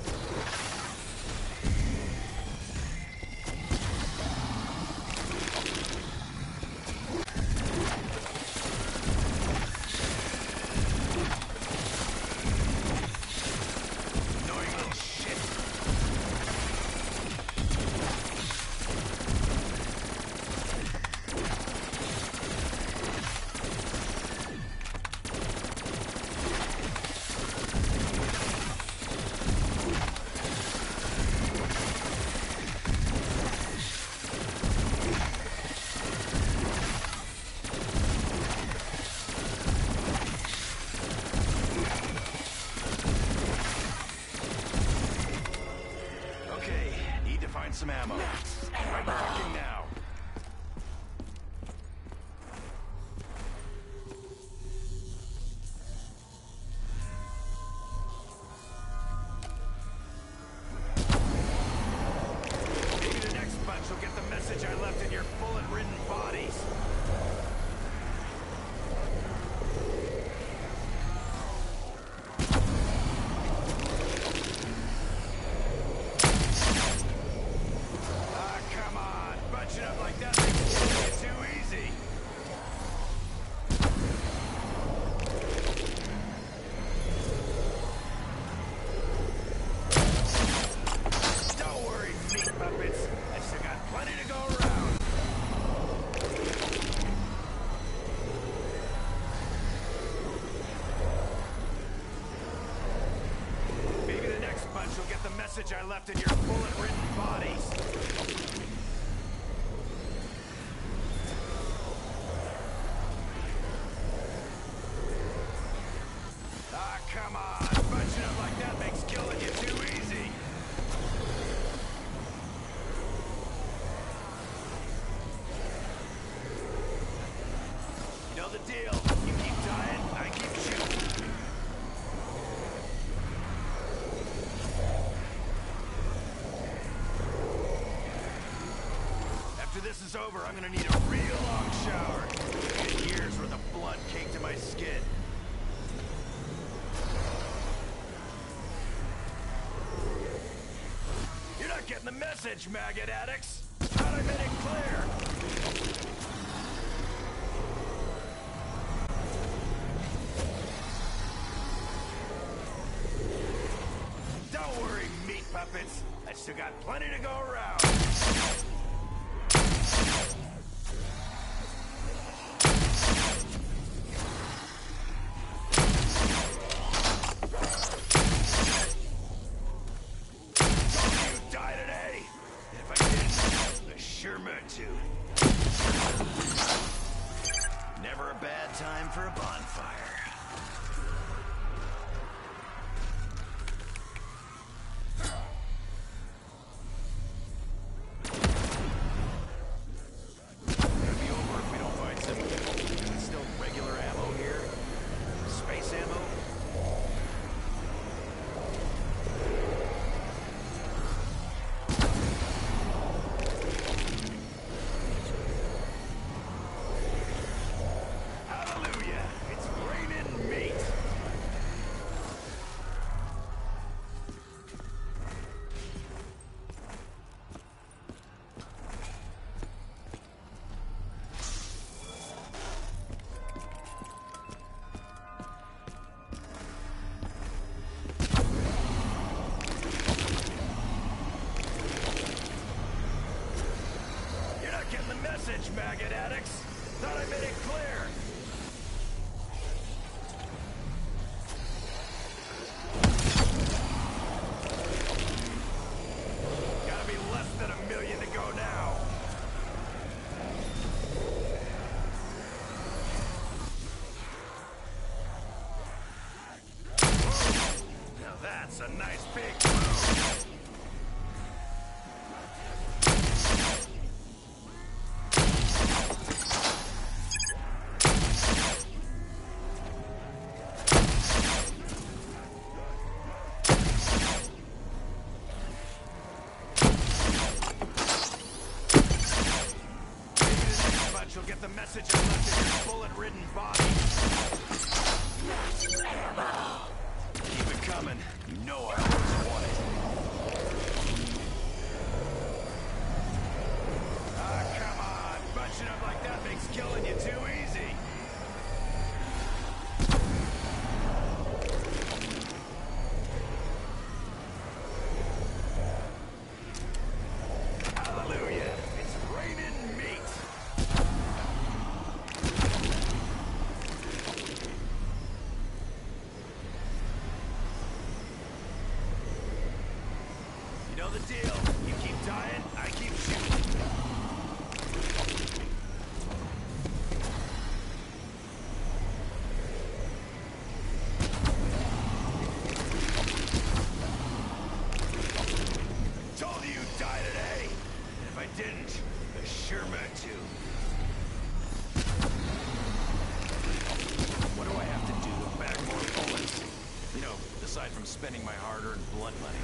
Annoying little shit. Okay, need to find some ammo. I'm packing now. Maybe the next bunch will get the message I left in your bullet-ridden bodies. Ah, come on. Bunching up like that makes it too easy. Don't worry, meat puppets. I still got plenty to go around. Maybe the next bunch will get the message I left in your bullet-ridden bodies. Ah, come on. Bunching up like that makes killing you too easy. You know the deal. You keep dying, I keep shooting. After this is over, I'm gonna need a real long shower. Get years worth of blood caked to my skin. You're not getting the message, maggot addicts. Thought I made it clear. Don't worry, meat puppets. I still got plenty to go around. Don't you die today? And if I did, I sure meant to. Never a bad time for a bonfire. Gonna be over if we don't find some still regular ammo here. Space ammo. Hallelujah! It's raining meat. You're not getting the message, maggot addicts. Thought I made it clear. Gotta be less than a million to go now. Now that's a nice big move. Maybe the next bunch will get the message I left in your bullet-ridden body. Keep it coming. the deal. You keep dying, I keep shooting. Told you you'd die today. And if I didn't, I sure meant to. What do I have to do to bag more bullets? You know, aside from spending my hard-earned blood money.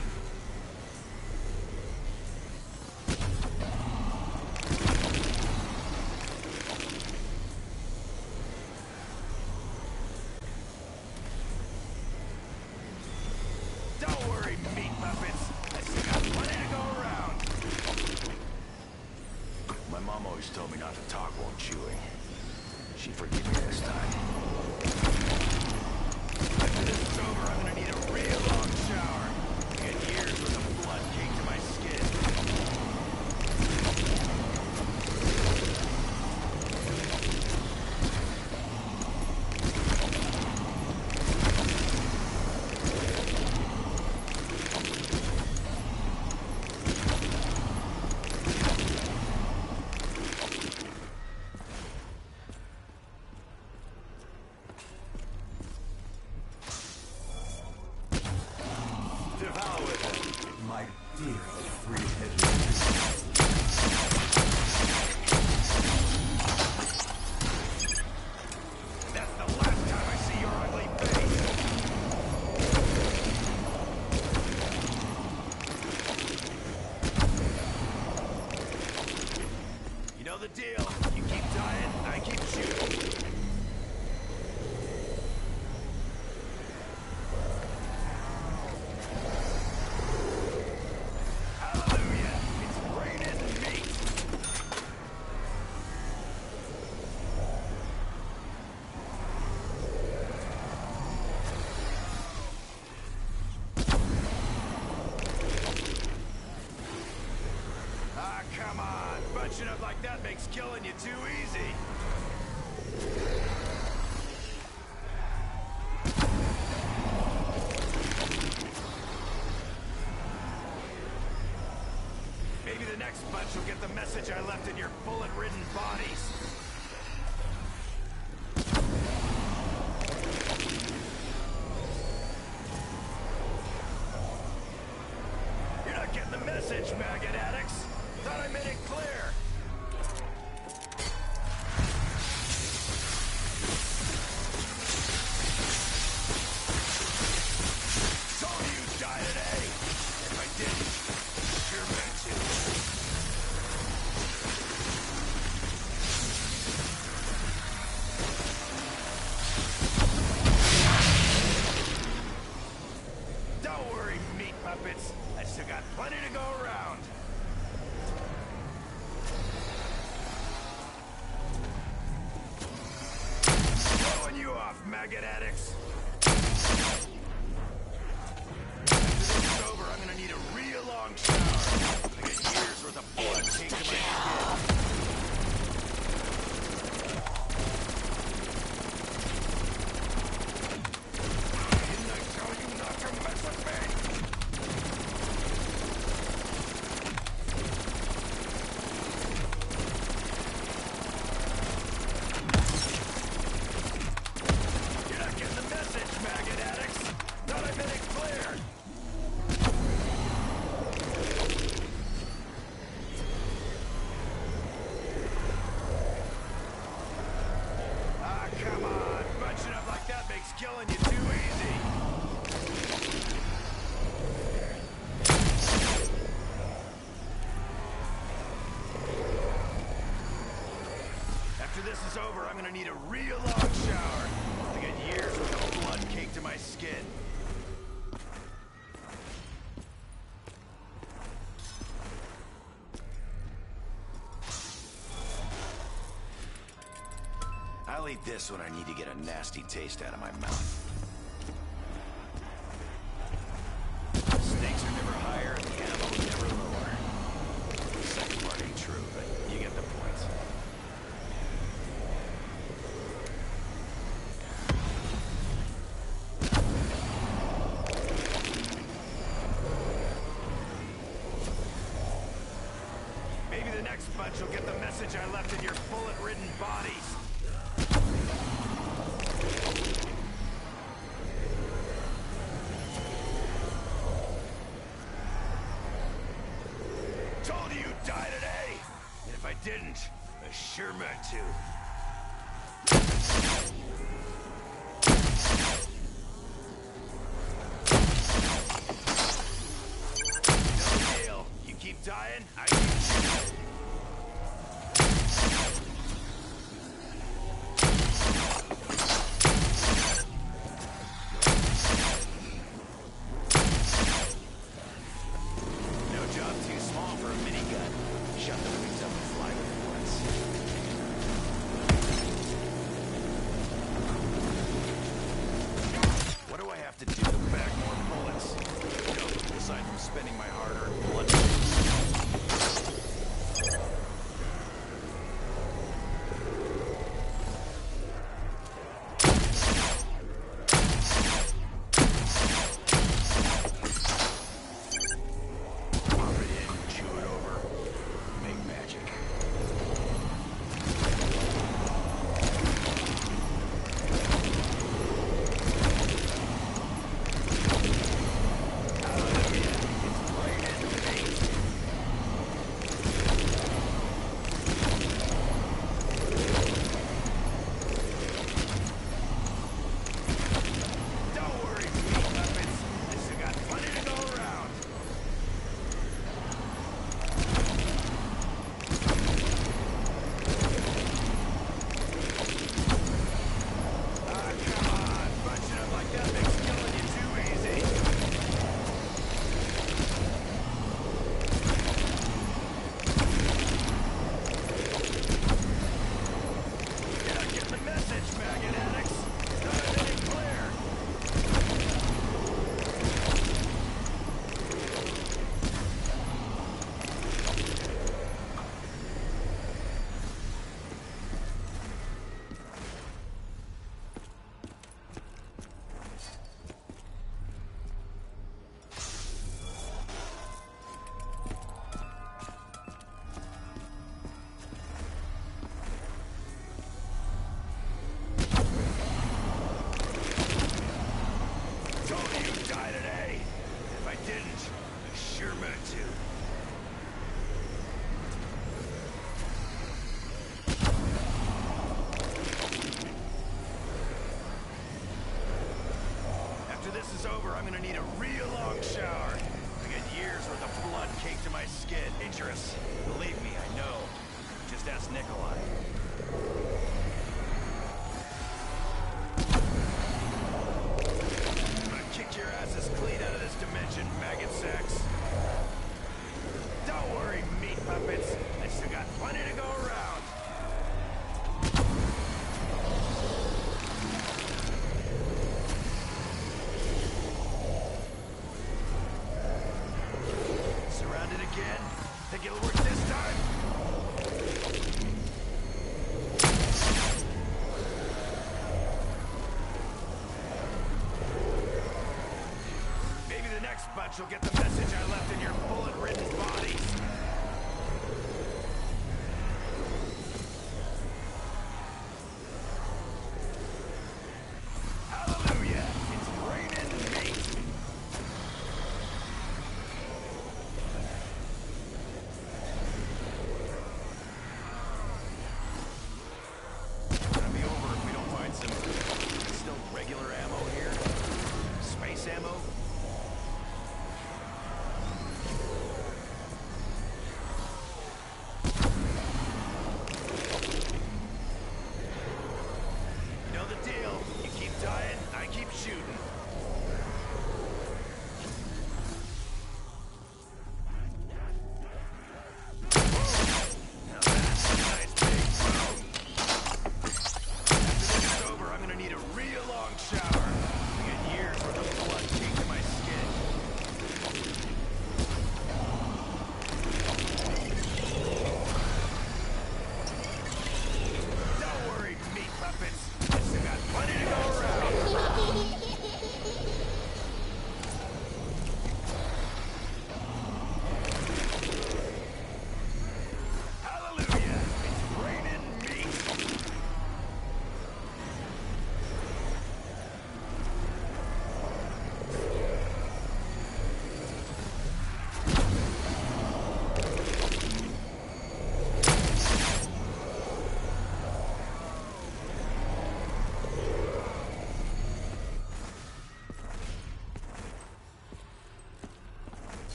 Don't worry, meat puppets. I still got plenty to go around. My mom always told me not to talk while chewing. She'd forgive me this time. After this is over, I'm gonna need a real long shower. I got years worth of blood caked to my skin. Devour them. My dear three-headed. That's the last time I see your ugly face. You know the deal. You keep dying, I keep shooting. Hallelujah! It's raining meat! Ah, come on! Bunching up like that makes killing you too easy! Maybe the next bunch will get the message I left in your bullet-ridden bodies. You're not getting the message, maggot addicts. Thought I made it clear. Told you you'd die today. If I didn't, sure meant to. Don't worry, meat puppets. I still got plenty to go around. Blowing you off, maggot addicts. After this is over, I'm gonna need a real long shower. I got years worth of blood caked to my skin. Didn't I tell you not to mess with me? You're not getting the message, maggot addicts. Thought I made it clear. Ah, come on. Bunching up like that makes killing you too easy. After this is over, I'm gonna need a real long shower. I got years worth of blood caked to my skin. I'll eat this when I need to get a nasty taste out of my mouth. Stakes are never higher and the ammo never lower. The second part ain't true, but you get the point. bunch will get the message I left in your bullet-ridden bodies. Told you you'd die today! And if I didn't, I sure meant to. Dying, I keep shooting. No job too small for a minigun. Shut the wings up and fly with it once. What do I have to do to bag more bullets? You know, aside from spending my hard-earned blood. I'm gonna need a real long shower. I got years worth of blood caked to my skin. Dangerous. Believe me, I know. Just ask Nikolai. I'm gonna kick your asses clean out of this dimension, maggot sacks. Don't worry, meat puppets. I still got plenty to go around. Think it'll work this time? Maybe the next bunch will get the message I left in your bullet-ridden bodies. Hallelujah! It's raining meat!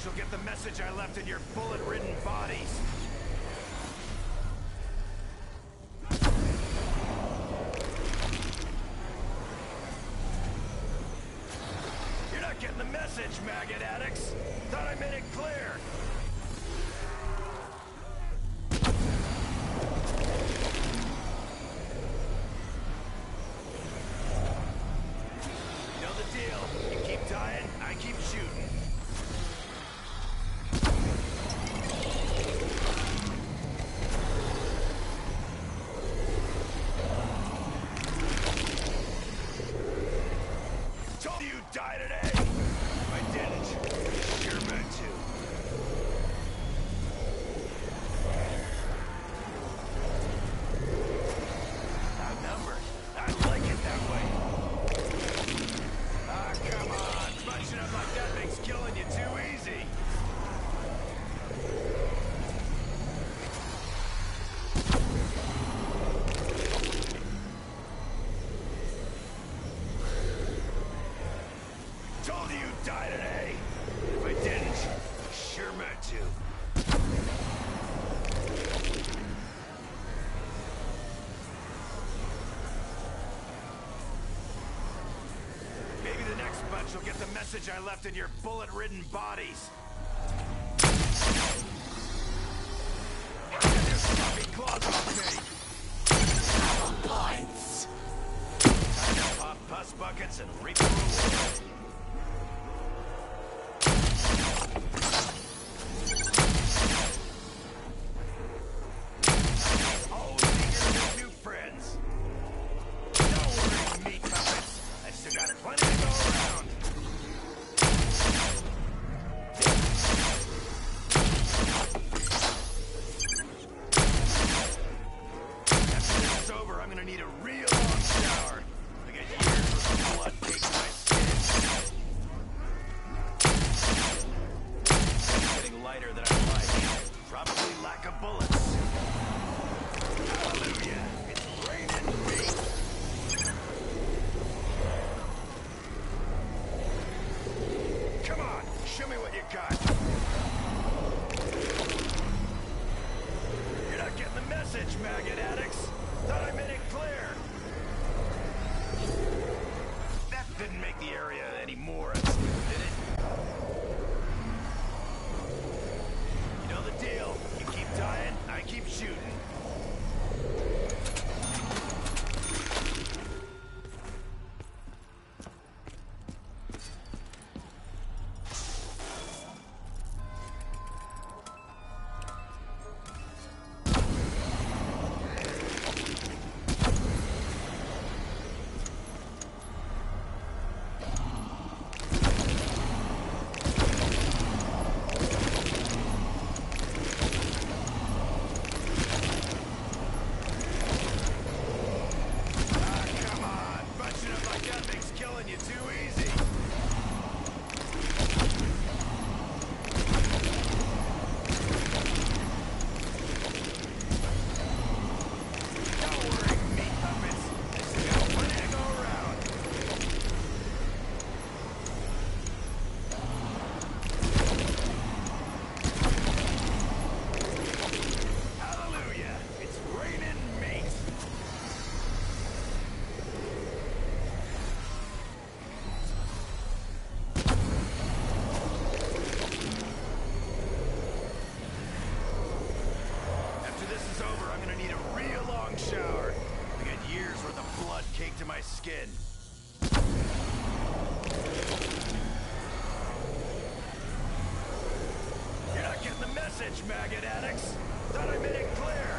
bunch will get the message I left in your bullet-ridden bodies. You're not getting the message, maggot addicts. Thought I made it clear. You know the deal. You keep dying, I keep shooting. Told you you'd die today. If I didn't, you're meant to. Outnumbered. I like it that way. Ah, come on. Bunching up like that makes killing you too easy. Told you you'd die today. If I didn't, sure meant to. Maybe the next bunch will get the message I left in your bullet-ridden bodies. Get your sloppy claws off me! Double points. Time to pop pus buckets and reap the reward. Always eager to make new friends. Don't worry, meat puppets. I've still got plenty to go around. After this is over, I'm gonna need a real long shower. I got years of blood caked to my skin. It's getting lighter than I like. Probably lack of bullets. Hallelujah! It's raining meat! Come on, show me what you got. You're not getting the message, maggot addicts. Thought I made it clear. That didn't make the area any more unstable, did it? You know the deal. You keep dying, I keep shooting. Ah, come on. Bunching up like that makes killing you too easy. Don't worry, meat puppets. I still got plenty to go around. Hallelujah! It's raining meat. After this is over, I'm gonna need a real long shower. I got years worth of blood caked to my skin. You're not getting the message, maggot addicts. Thought I made it clear.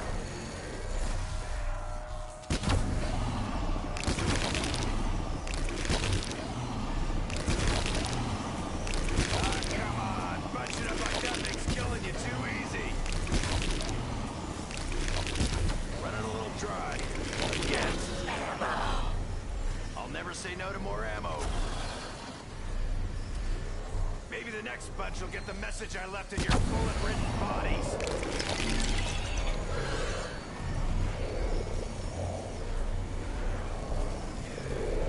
Ah, come on. Bunching up like that makes killing you too easy. Running a little dry. Again. I'll never say no to more ammo. Maybe the next bunch will get the message I left in your bullet-ridden bodies.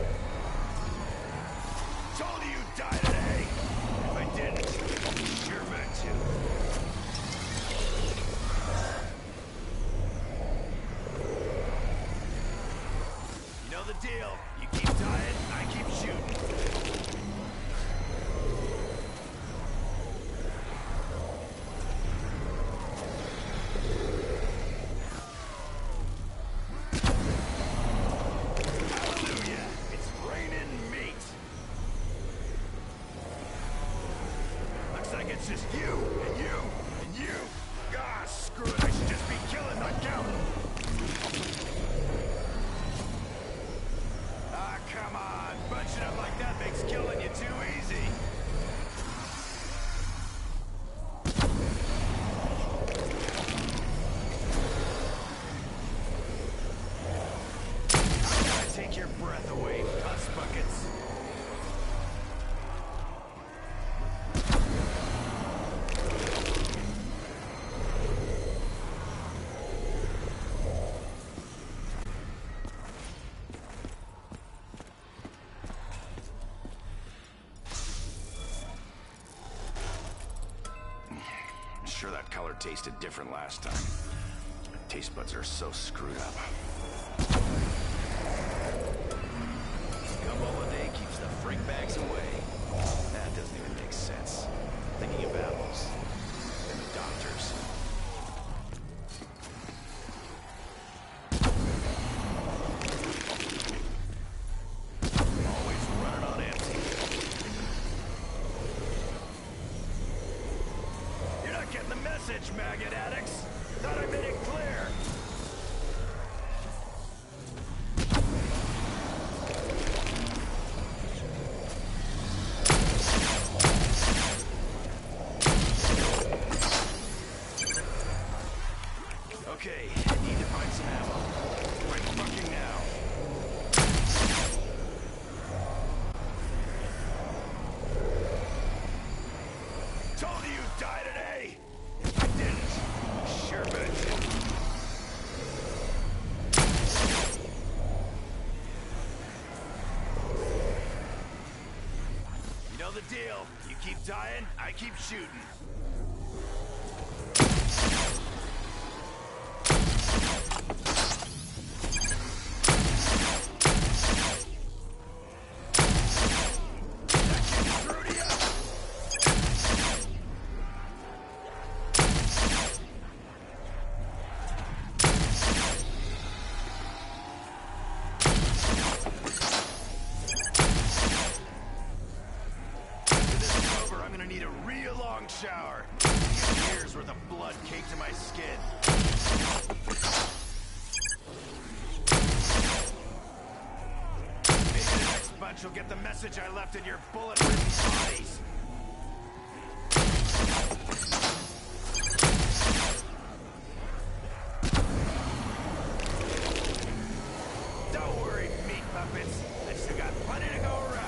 Told you you'd die today. If I didn't, sure deal. You keep dying, I keep shooting. Hallelujah! It's raining meat. Looks like it's just you, and you, and you. Ah, screw it, I should just be killing, not counting. Ah, come on. Bunching up like that makes killing you too easy. I'm gonna take your breath away, cuss buckets. Sure that color tasted different last time. My taste buds are so screwed up. Gumbo a day keeps the freak bags away. That doesn't even make sense. Thinking of apples and the doctors. Always running on empty. You're not getting the message, maggot addicts. Thought I made it clear. Okay, need to find some ammo. Right fucking now. Told you you'd die today! If I didn't, I sure bet you. You know the deal. You keep dying, I keep shooting. Shower. Years worth of blood caked to my skin. Maybe the next bunch will get the message I left in your bullet-ridden bodies. Don't worry, meat puppets. I still got plenty to go around.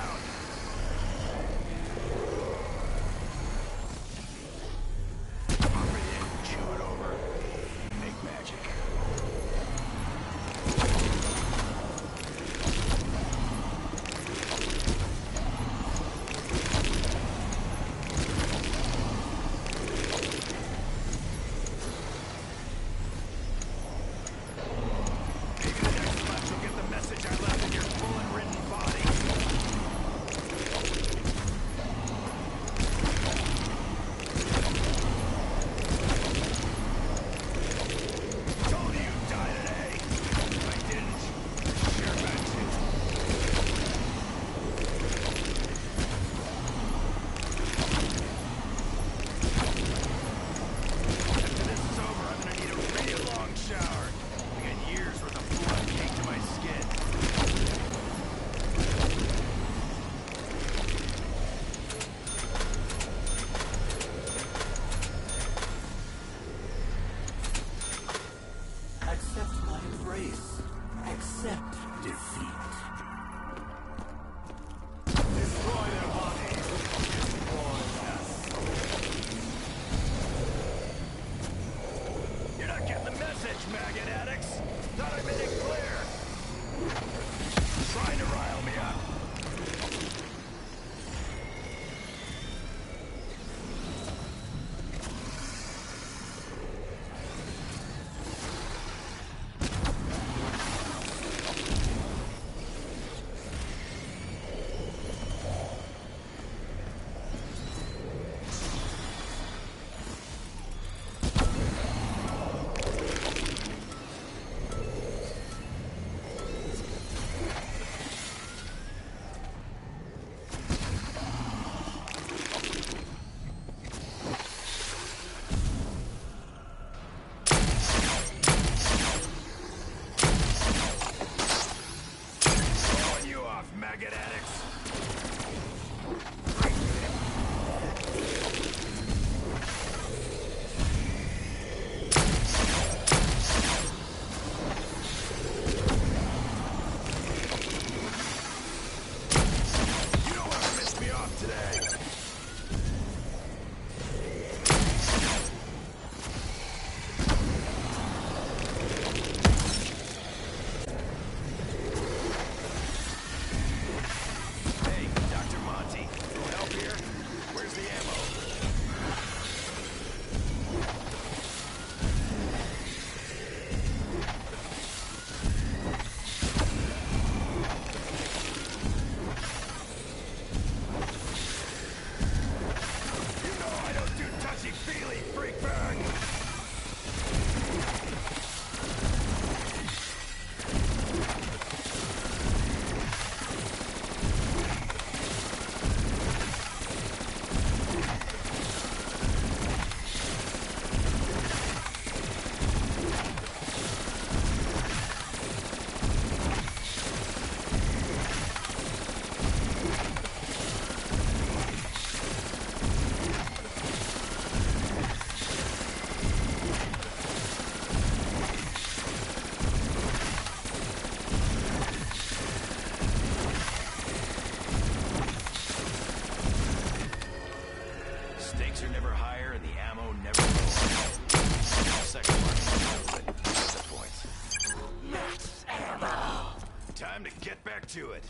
maggot addicts! You don't want to piss me off today! Hey, Doctor Monty, no help here? Where's the ammo? You know I don't do touchy-feely, freak bag! Stakes are never higher and the ammo never lower. Second one, but that's the point. Max ammo. Time to get back to it.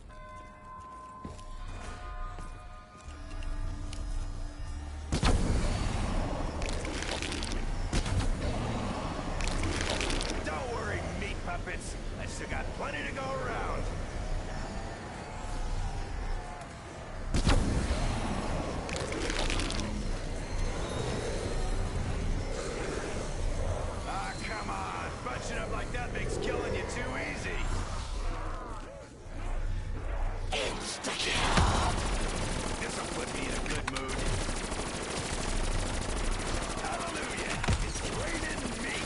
Don't worry, meat puppets. I still got plenty to go around. Ah, come on. Bunching up like that makes killing you too easy. Insta-kill. This'll put me in a good mood. Hallelujah! It's raining meat!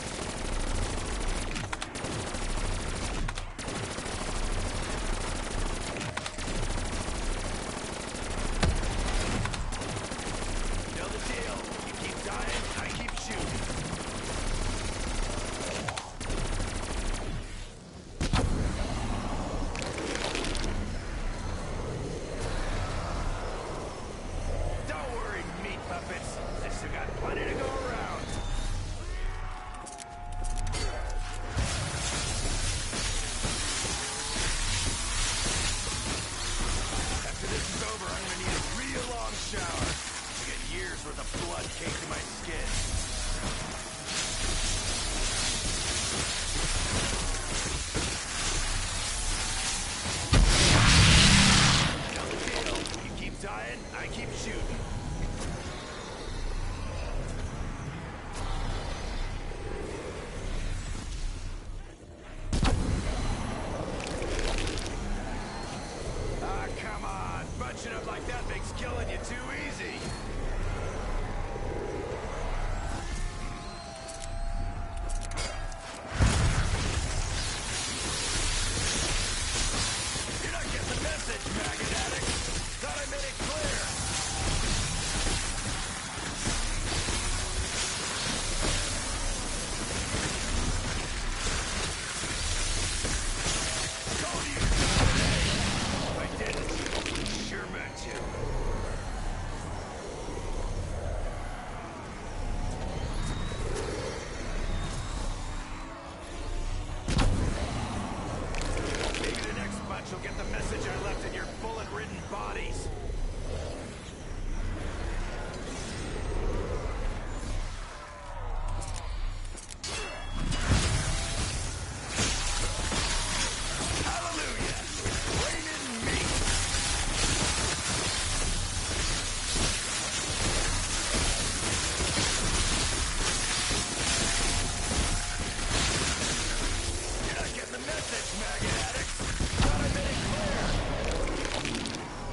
Know the deal. You keep dying, I keep shooting. Don't worry, meat puppets. I still got plenty to go around. After this is over, I'm gonna need a real long shower. I got years worth of blood caked in my skin. Know the deal. You keep dying, I keep shooting. Ah, come on. Bunching up like that makes killing you too easy. You're not getting the message, maggot addict. Thought I made it clear. Told you to die today. If I didn't, you sure meant to. Maybe the next bunch will get the message I left in your bullet-ridden bodies. Hallelujah! Raining meat! You're not getting the message, maggot addicts. Thought I made it clear.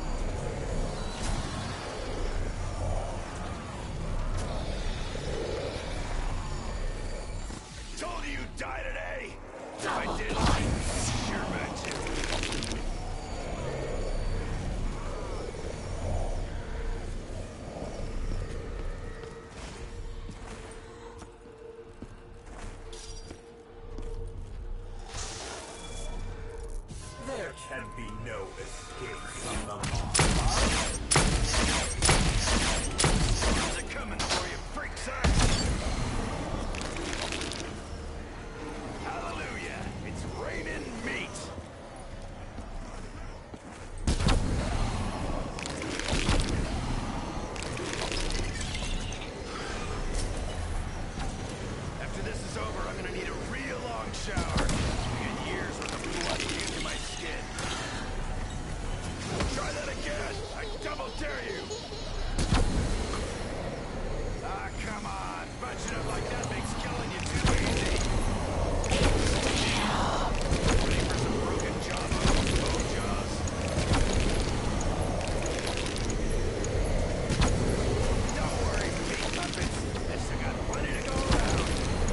Told you you'd die today. If I didn't, you sure meant to. double dare you! Ah, come on! Bunching up like that makes killing you too easy! Ready for some broken jawbones, Bojaws? Don't worry, meat puppets! I still got plenty to go around!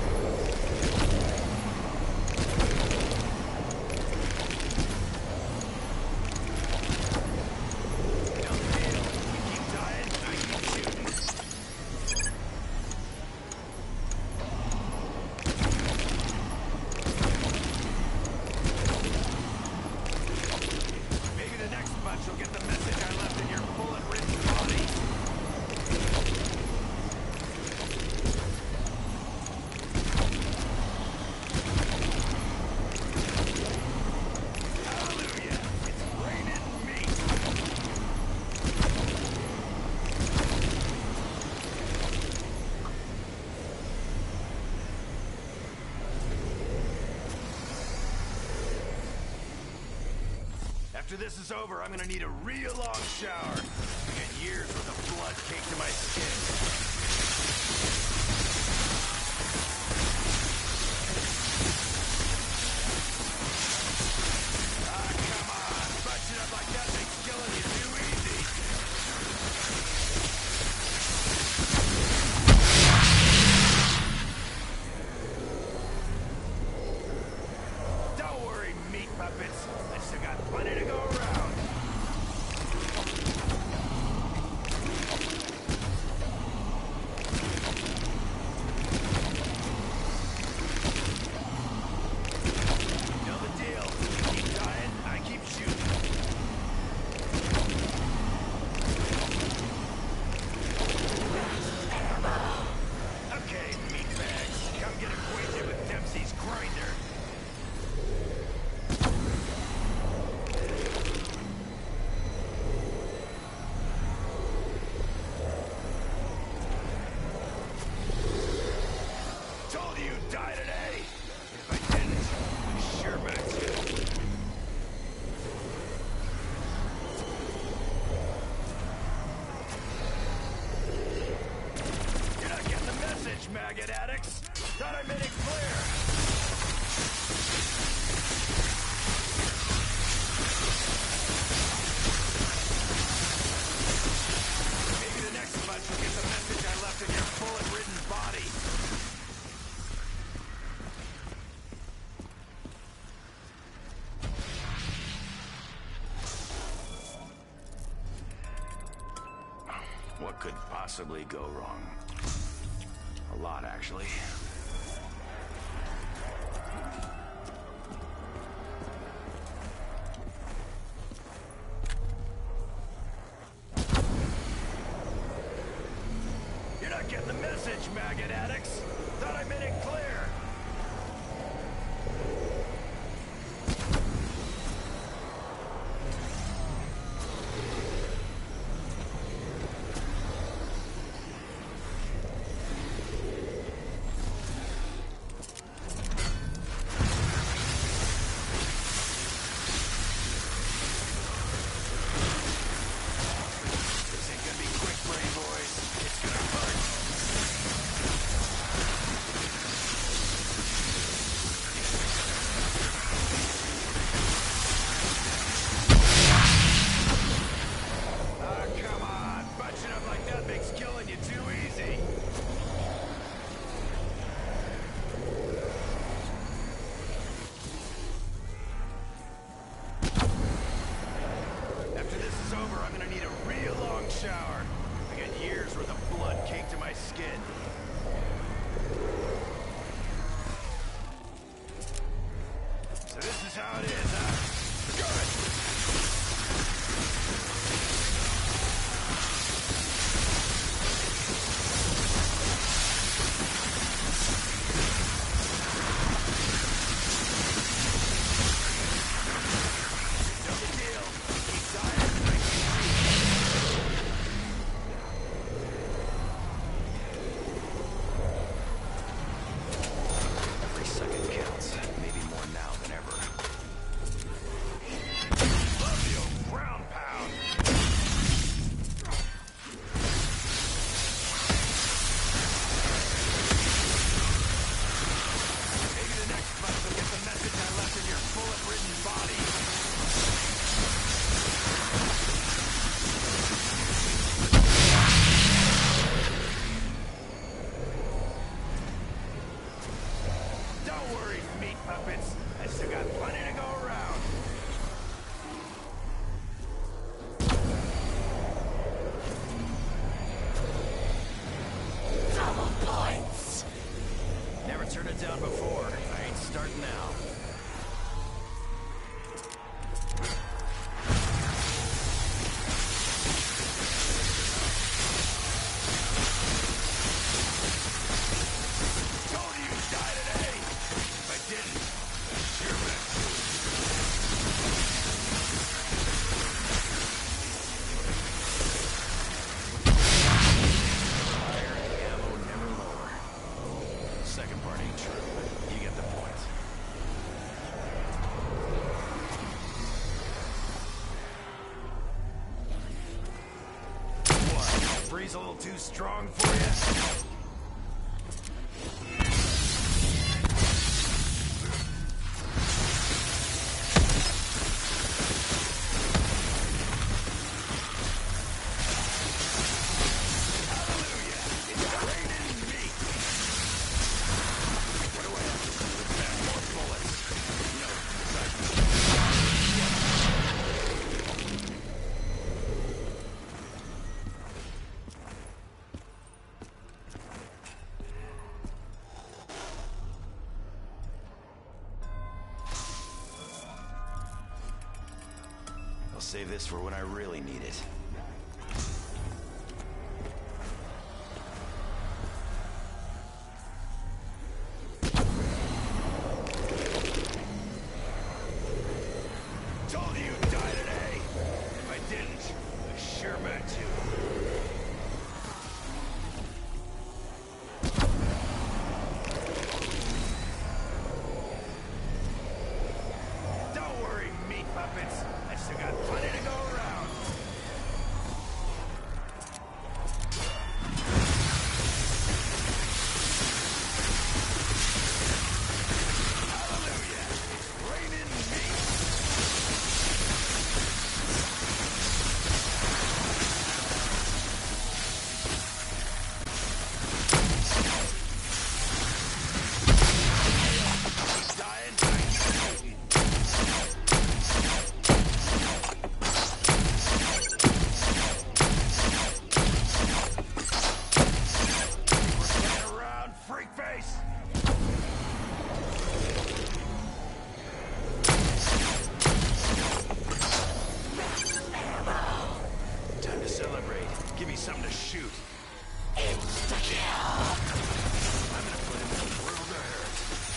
No deal! You keep dying, I keep shooting! Maybe the next bunch will get the message I left in your bullet-ridden body. Hallelujah! It's raining meat! After this is over, I'm gonna need a real long shower. I get years worth of blood caked to my skin. Ah, come on! Bunching up like that makes killing you too easy. Don't worry, meat puppets. I still got plenty to go around. Know the deal. You keep dying, I keep shooting. Okay, meatbags. Come get acquainted with Dempsey's grinder. Told you you'd die today! If I didn't, I sure bet you. You're not getting the message, maggot addicts! Thought I made it clear! Maybe the next bunch will get the message I left in your bullet-ridden body. What could possibly go wrong? A lot, actually. You're not getting the message, maggot addicts! Thought I made it clear! This ain't gonna be quick, brain boys. It's gonna hurt. Ah, come on. Bunching up like that makes killing you too easy. After this is over, I'm gonna need a real long shower. I got years worth of blood caked to my skin. So this is how it is, huh? Good! Know the deal. Keep dying, I keep shooting. Every second counts. Maybe more now than ever. breeze a little too strong for you? Save this for when I really need it. Told you you'd die today! If I didn't, I sure meant to. Don't worry, meat puppets. I still got plenty to go around. Hallelujah! It's raining meat. Dying, dying. Give me something to shoot. Insta-kill. I'm gonna put him in a world of hurt.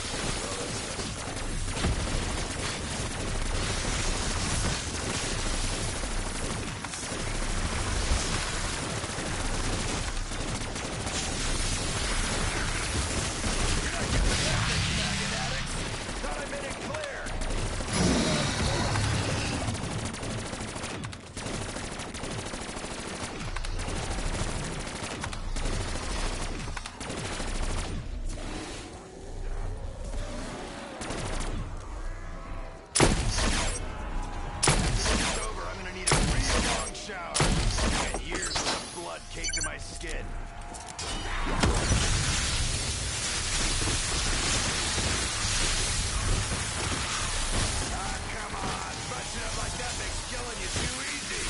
You're not getting the message, maggot addicts. Thought I made it clear. Shower. Get years of blood caked to my skin. Ah, come on. Bunching up like that makes killing you too easy.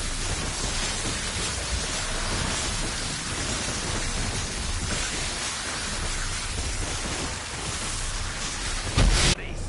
Please.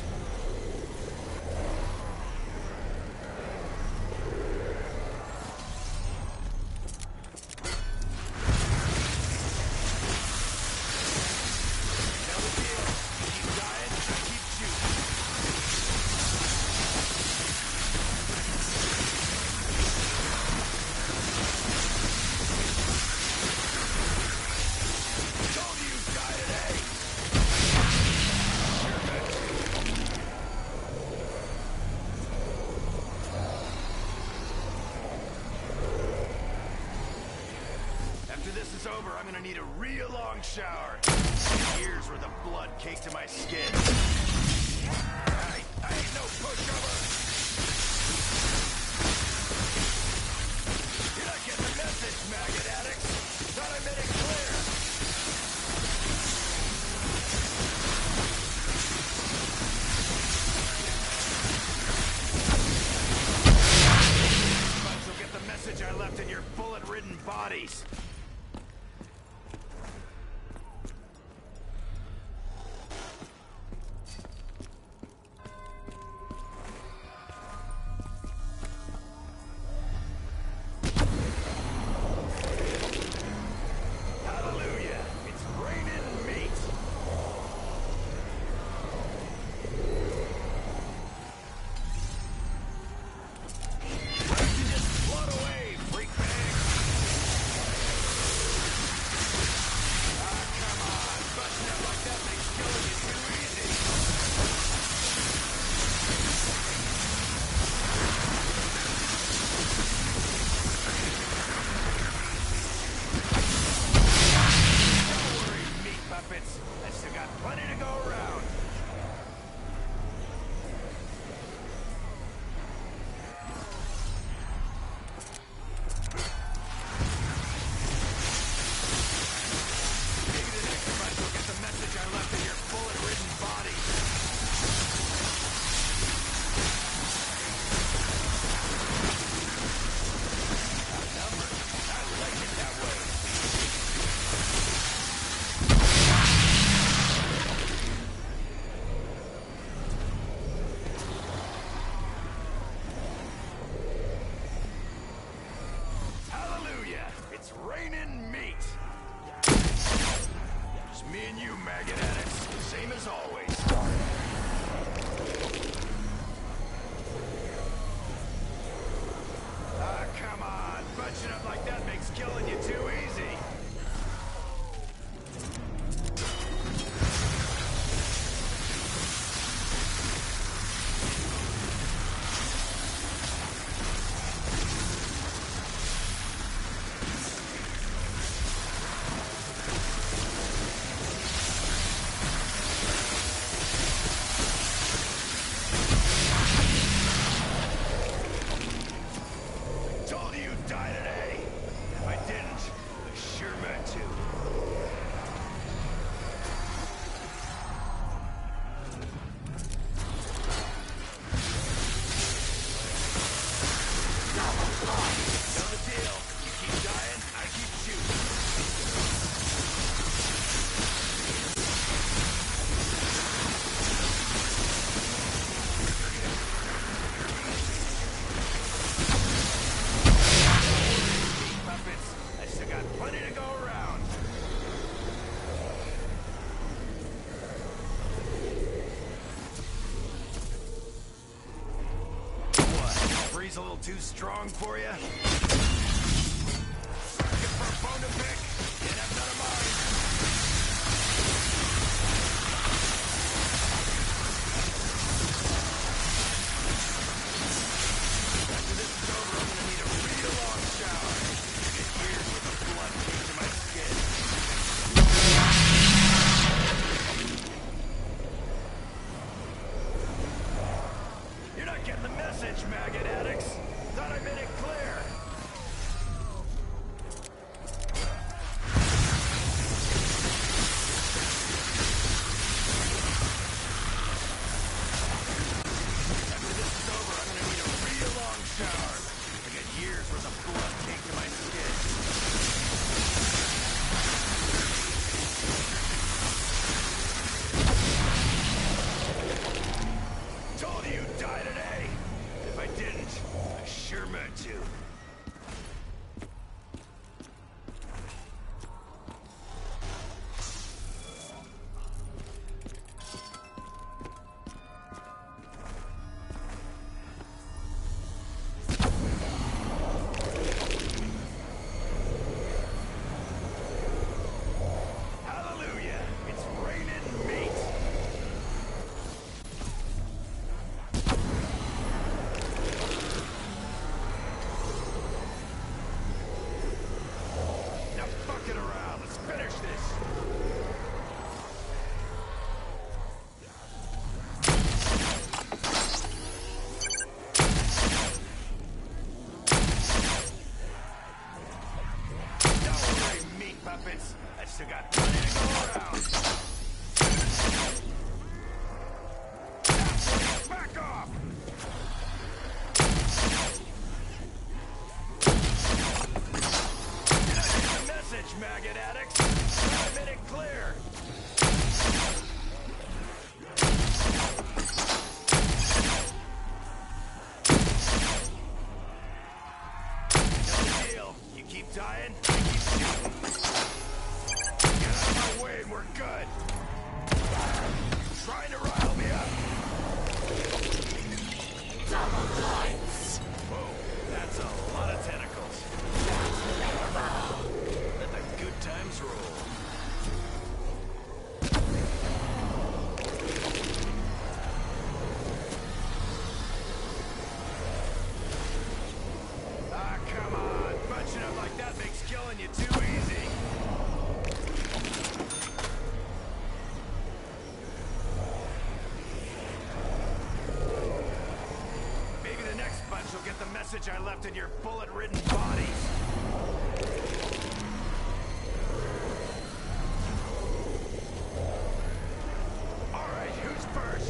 After this is over, I'm gonna need a real long shower. Years worth of blood caked to my skin. I, I ain't no pushover. You're not getting the message, maggot addicts. Thought I made it clear. Might as well get the message I left in your bullet-ridden bodies. It's raining meat. Just me and you, maggot addicts. Same as always. Ah, come on. Bunching up like that makes killing you too easy. A little too strong for you? Looking for a bone to pick? Can't have none of mine. After this is over, I'm gonna need a real long shower. Get years with the blood into my skin. You're not getting the message, maggot addicts. Thought I made it clear. After this is over, I'm gonna need a real long shower. I got years worth of blood caked to my skin. Told you you'd die today. If I didn't, I sure meant to. Hallelujah! It's raining meat. Now fuck it around. Let's finish this. Don't worry, meat puppets. I still got plenty to go around. Now, please, back off! You're not getting the message, maggot addicts. I made it clear. Know the deal. You keep dying, I keep shooting. Get out of my way and we're good. Trying to rile me up. Double points. Whoa, that's a lot of tentacles. Let the good times roll. Ah, come on. Bunching up like that makes killing you too easy. Maybe the next bunch will get the message I left in your bullet-ridden bodies. All right, who's first?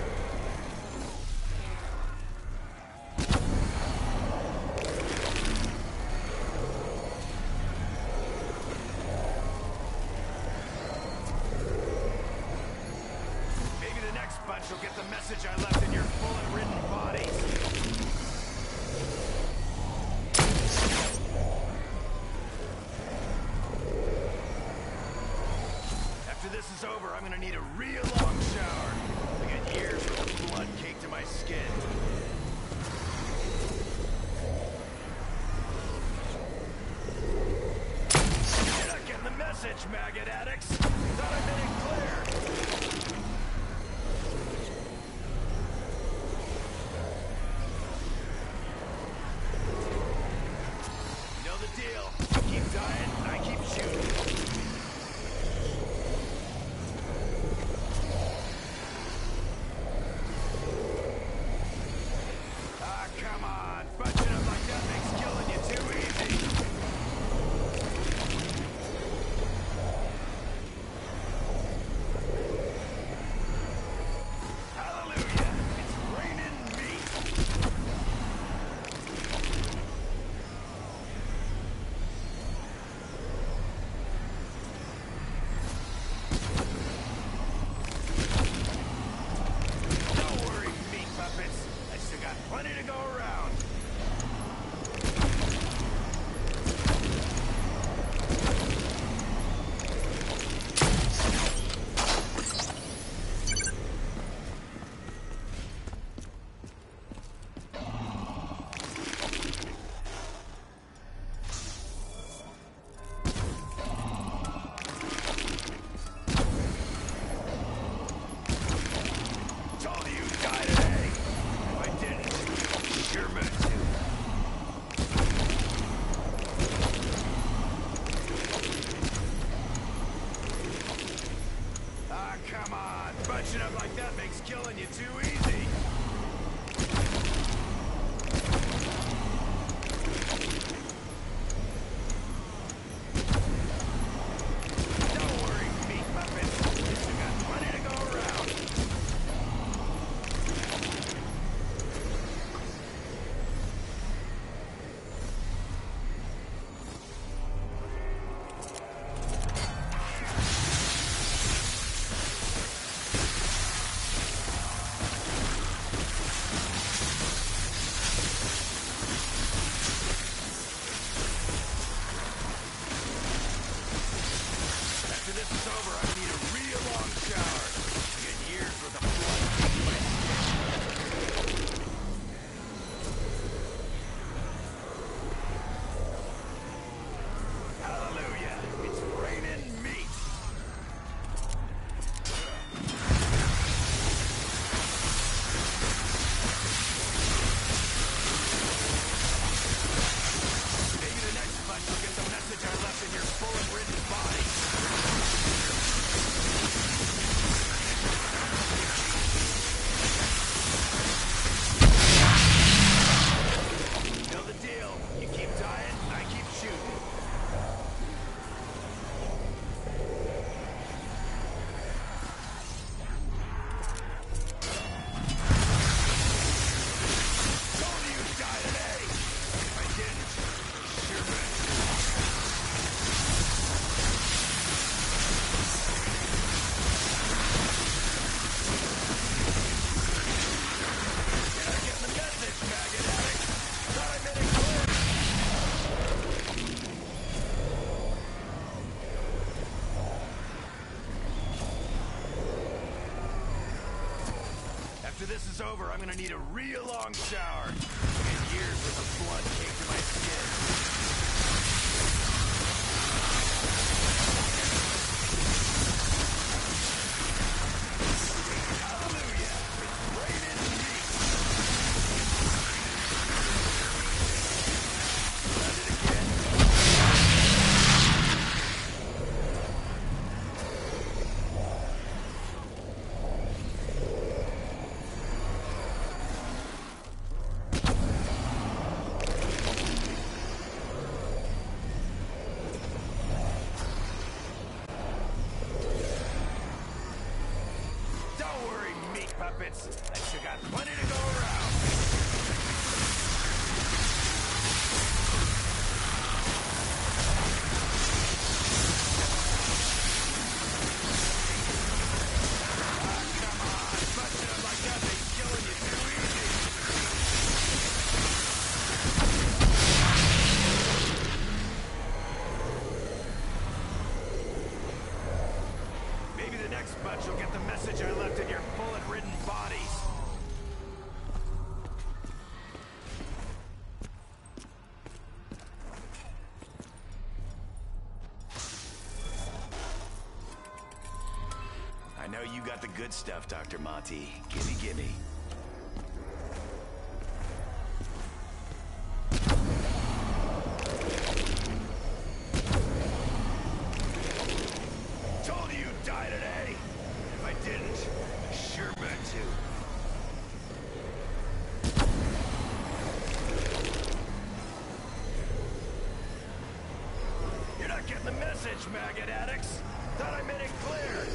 Maybe the next bunch will get the message I left in your bullet-ridden bodies. gonna need a real long shower. I got years worth of blood caked to my skin. You're not getting the message, maggot addicts. Thought I made it clear. You know the deal. You keep dying, and I keep shooting. Bunching up like that makes killing you too easy. Don't worry, meat muffins. You still got plenty to go around. After this is over, I'm gonna need a real long shower. And years worth of blood caked to my skin. Hallelujah! It's raining meat! Done it again? Puppets, I still got plenty to go around. Ah, come on, busting up like that makes killing you too easy. Maybe the next bunch will get the message I left in your bullet-ridden bodies. I know you got the good stuff, Doctor Monty. Gimme, gimme. Told you you'd die today! If I didn't, I sure meant to. You're not getting the message, maggot addicts! Thought I made it clear!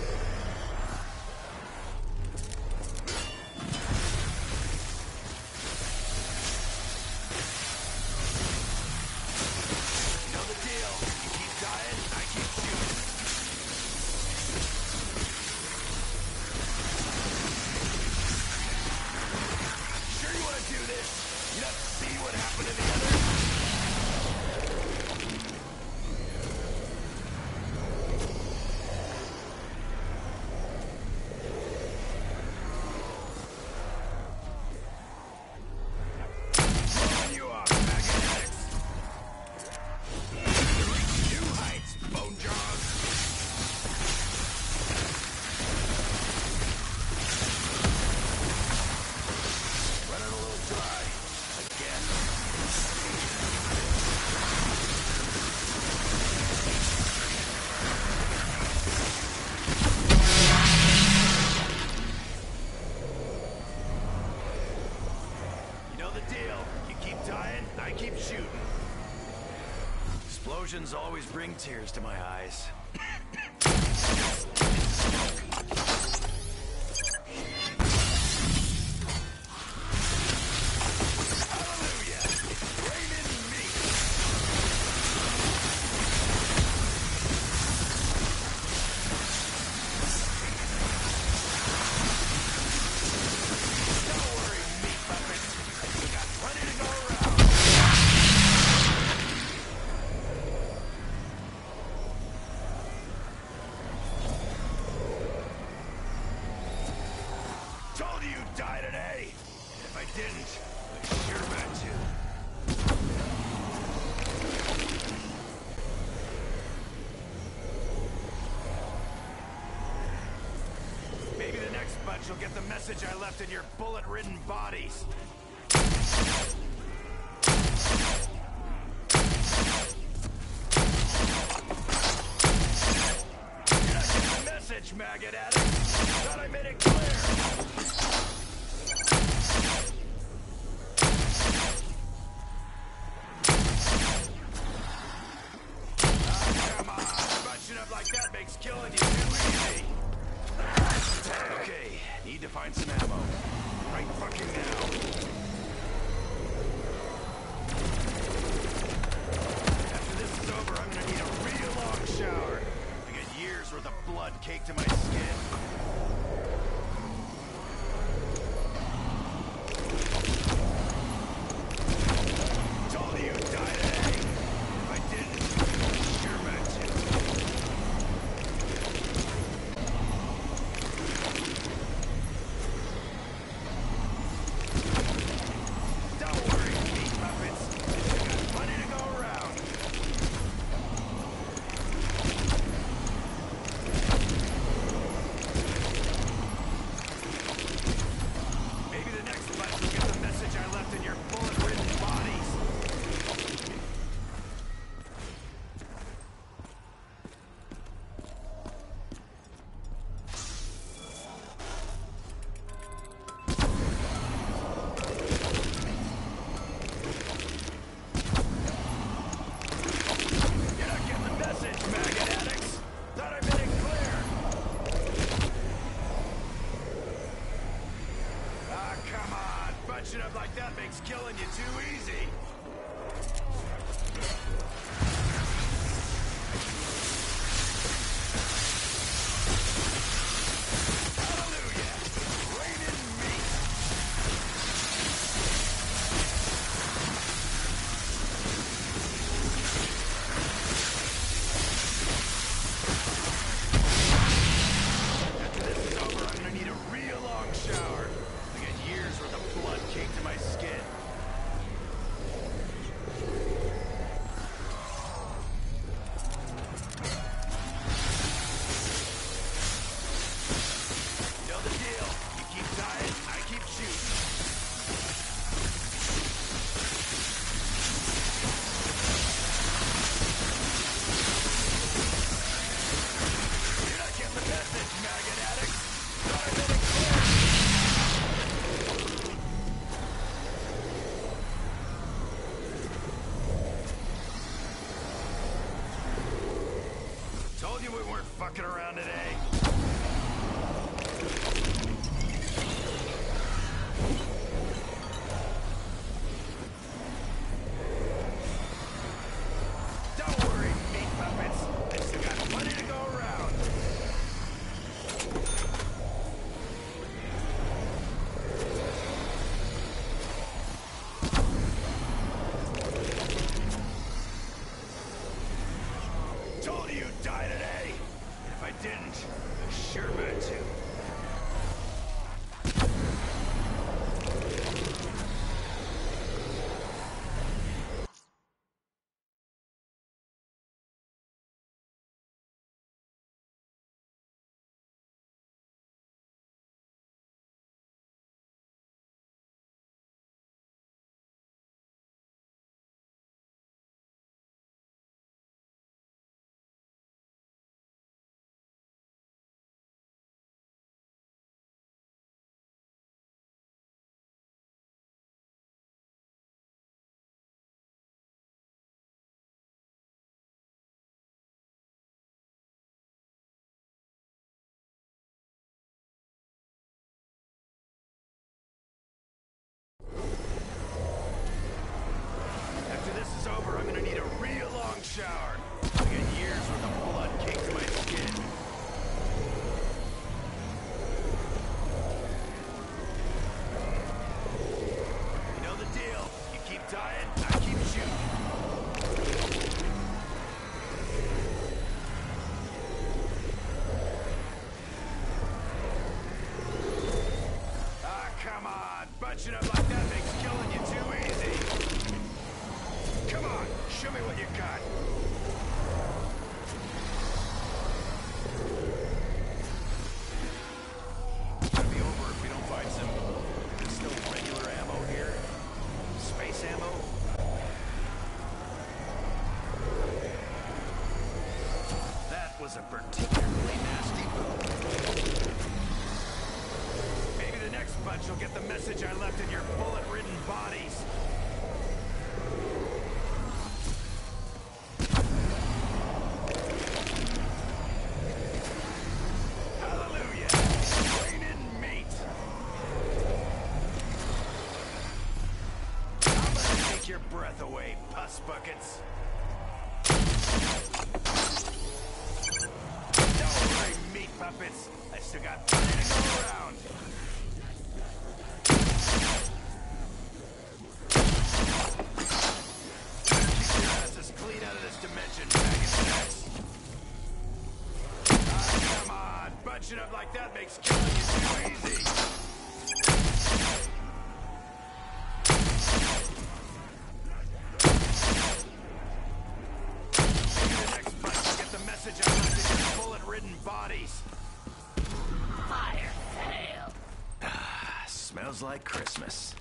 Explosions always bring tears to my eyes. Told you you'd die today! If I didn't, I sure meant to. Maybe the next bunch will get the message I left in your bullet-ridden bodies. You're not getting the message, maggot addict! Thought I made it clear! Like that makes killing you too easy. Okay, need to find some ammo. Right fucking now. After this is over, I'm gonna need a real long shower. I got years worth of blood caked to my skin. Told you you'd die today. If I didn't, I sure meant to. Up like that makes killing you too easy. Hallelujah! Raining meat! After Told you we weren't fucking around today. Don't worry, meat puppets. I still got plenty to go around. Told you you'd die today. And if I didn't, I sure meant to. After this is over, I'm gonna need a real long shower. I got years worth of blood caked to my skin. You know the deal. You keep dying, I keep shooting. Ah, come on. Bunching up like that makes killing you too easy. Come on, show me what you got. It's gonna be over if we don't find some still regular ammo here. Space ammo. That was a particularly nasty move. Maybe the next bunch will get the message I left in your bullet-ridden bodies. Hallelujah! Raining meat! I'm gonna take your breath away, pus buckets. Don't worry, meat puppets. I still got plenty to go around. Keep your asses clean out of this dimension, bag of sex. Ah, come on. Bunching up like that makes killing you too easy. Maybe the next bunch will get the message I left in your bullet-ridden bodies. Fire sale. Ah, smells like Christmas.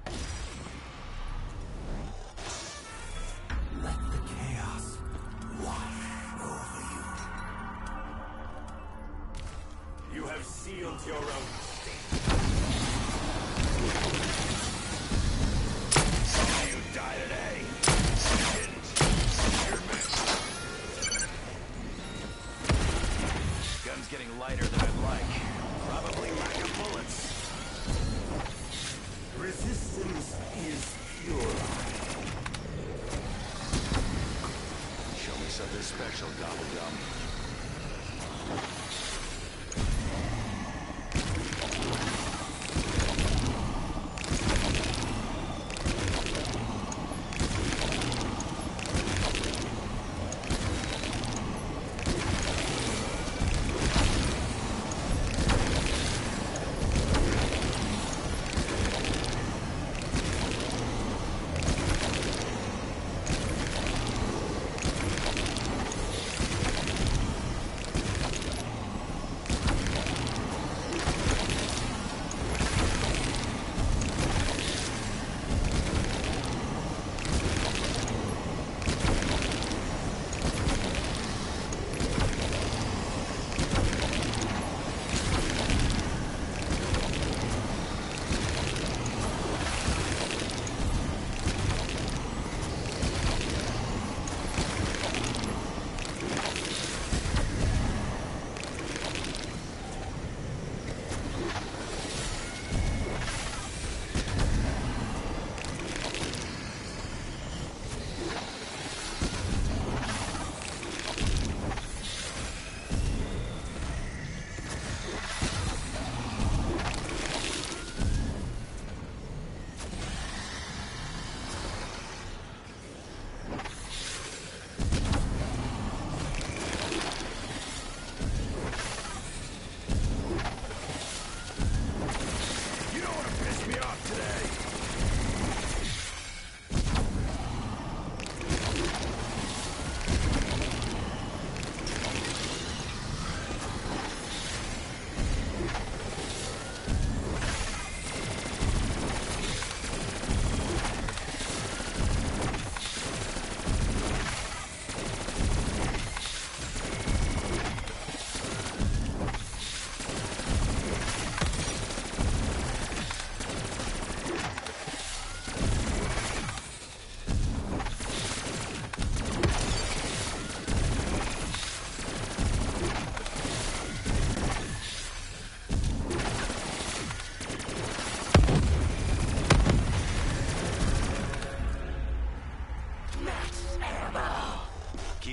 Let the chaos wash over you. You have sealed your own fate. Told you you'd die today. You didn't. You're missed. Gun's getting lighter than I'd like. Probably lack of bullets. Resistance is pure. Show me something special, Gobblegum.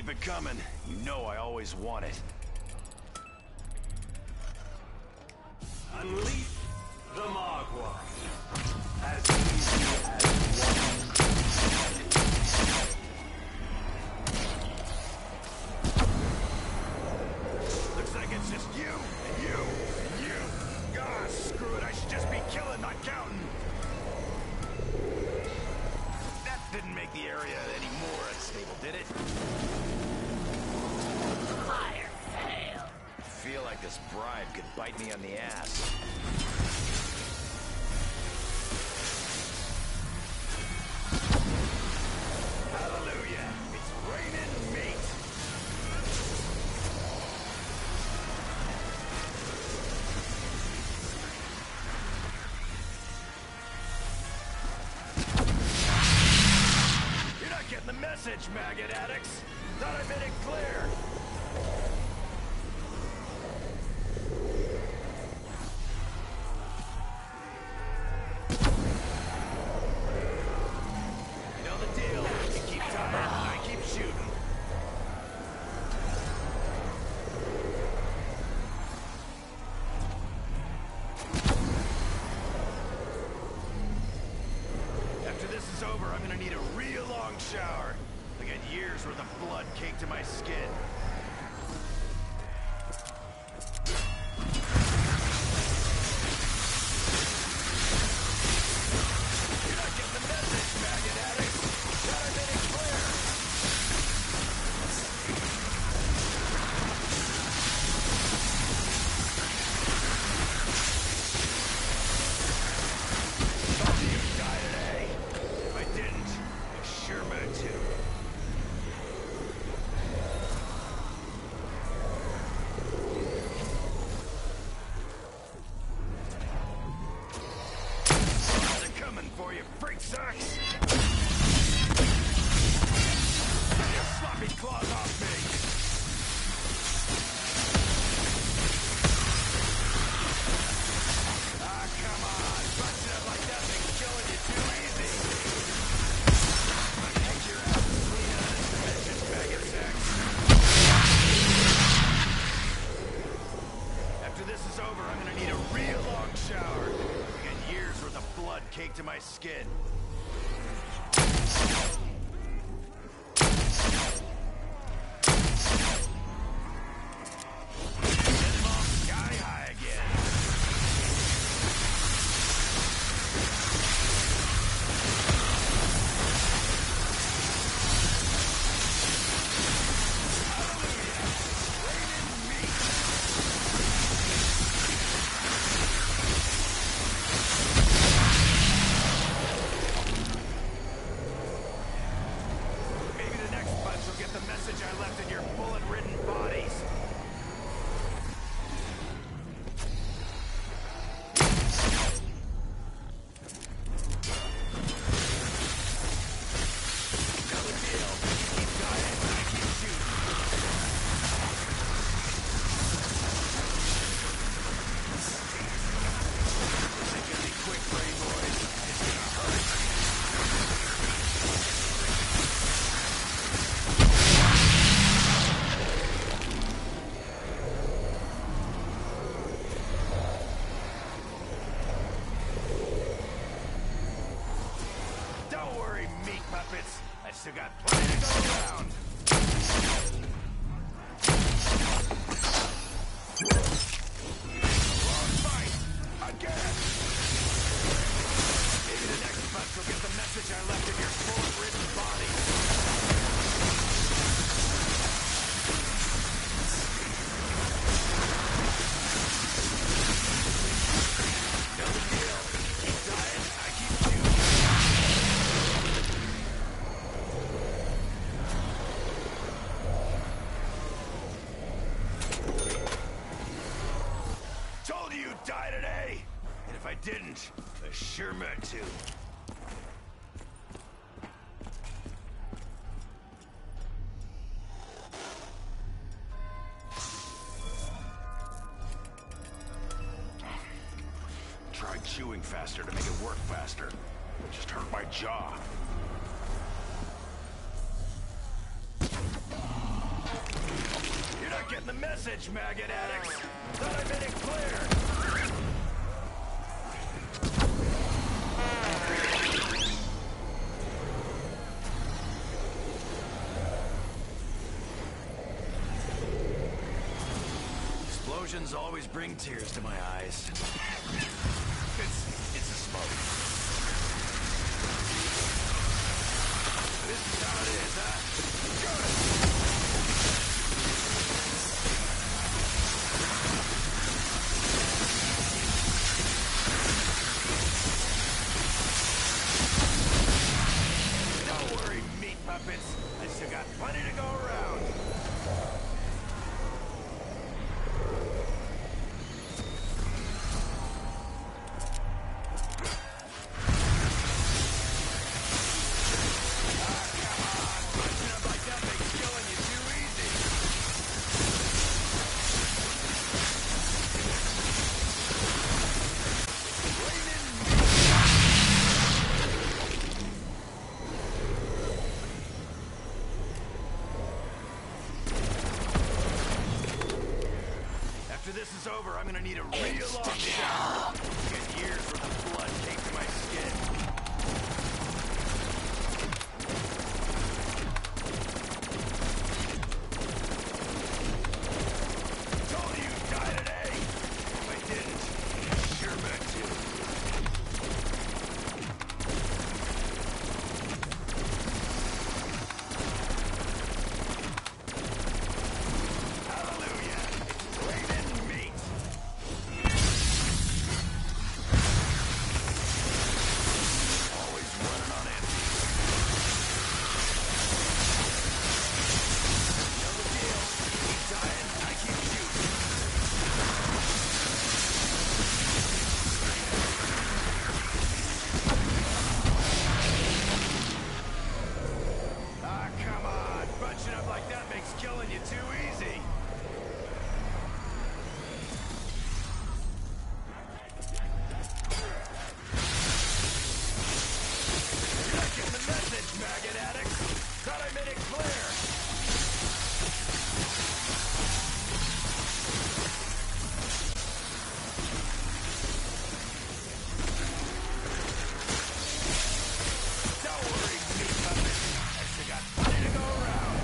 Keep it coming. You know I always want it. Unleash the Magua. As easy as one. Looks like it's just you, and you, and you. God, screw it. I should just be killing, not counting. That didn't make the area any more unstable, did it? Fire sale. I feel like this bribe could bite me on the ass. Hallelujah! It's raining meat! You're not getting the message, maggot addicts! Thought I made it clear! You know the deal. You keep dying, I keep shooting. After this is over, I'm gonna need a real long shower. I got years worth of blood caked to my skin. You're not getting the message, maggot addicts. Thought I made it clear. Told you you'd die today. If I didn't, I sure meant to. They're coming for you, freak sacks! Get your sloppy claws off me! Ah, come on! Busting up like that makes killing you too easy! Take your ass clean out of this dimension, faggot sacks! After this is over, I'm gonna need a real long shower. I got years worth of blood caked to my skin. Get them all sky high again. Hallelujah! Raining meat! Maybe the next bunch will get the message I left in your bullet-ridden bodies. Know the deal. You keep dying, I keep shooting. This ain't gonna be quick, brain boys. It's gonna hurt. Don't worry, meat puppets. I still got plenty to go around. Wrong fight. Again. Maybe the next bunch will get the message I left in your bullet-ridden body. Know the deal. Keep dying, I keep shooting. Told you you'd die today! And if I didn't, I sure meant to. Tried chewing faster to make it work faster. It just hurt my jaw. getting the message, maggot addicts? Thought I made it clear. Explosions always bring tears to my eyes. It's, it's a smoke. This is how it is, huh? Good! Don't worry, meat puppets. I still got plenty to go around. After this is over, I'm gonna need a real long shower. Get years worth of blood caked to my skin. Told you you'd die today. If I didn't, I sure meant to. Hallelujah! It's raining meat! Always running on empty. You know the deal. Keep dying, I keep shooting. Ah, come on! Bunching up like that makes killing you too easy. You're not getting the message, maggot addicts. Thought I made it clear. Don't worry, meat puppet. I still got plenty to go around.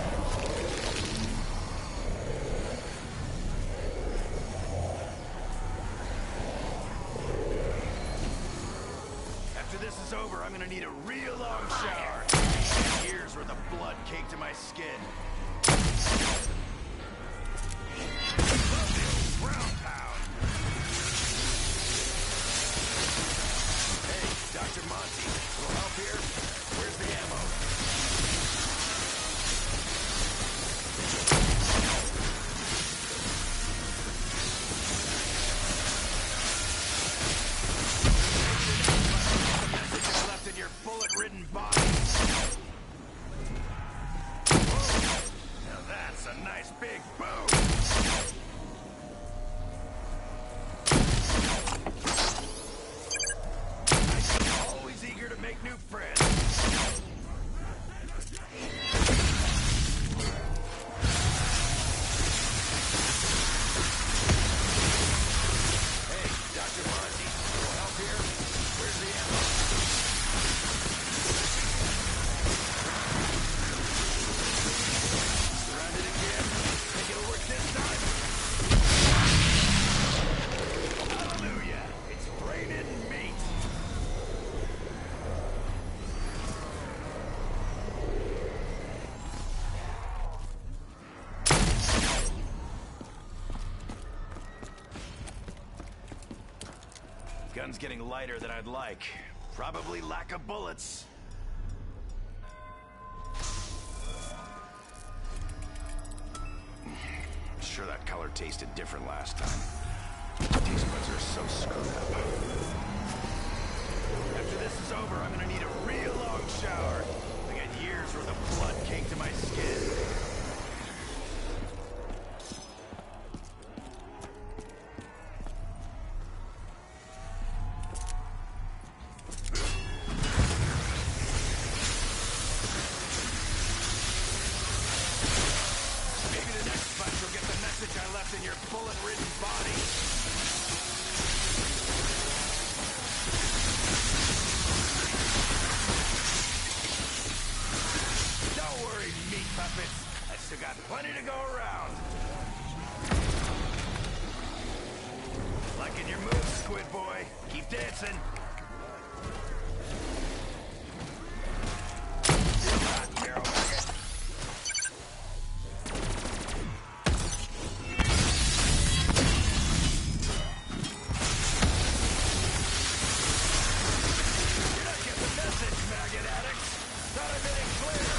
After this is over, I'm gonna need a real long shower. Years worth of blood caked to my skin. Love the old ground pound. Hey, Doctor Monty, little help here? Where's the ammo? The message I left in your bullet-ridden body. Whoa. Now that's a nice big boom. Always eager to make new friends. Hey, Doctor Monty, little help here? Where's the ammo? Surrounded again. Think it'll work this time? Hallelujah! It's raining meat. Gun's getting lighter than I'd like. Probably lack of bullets. Sure that color tasted different last time. Taste buds are so screwed up. After this is over, I'm gonna need a real long shower. I got years worth of blood caked to my skin. Maybe the next bunch will get the message left in your bullet-ridden body. Don't worry, meat puppets. I still got plenty to go around. Liking your moves, Squid Boy. Keep dancing. You're hot, Carol Maggot. You're not getting the message, maggot addicts. Thought I made it clear.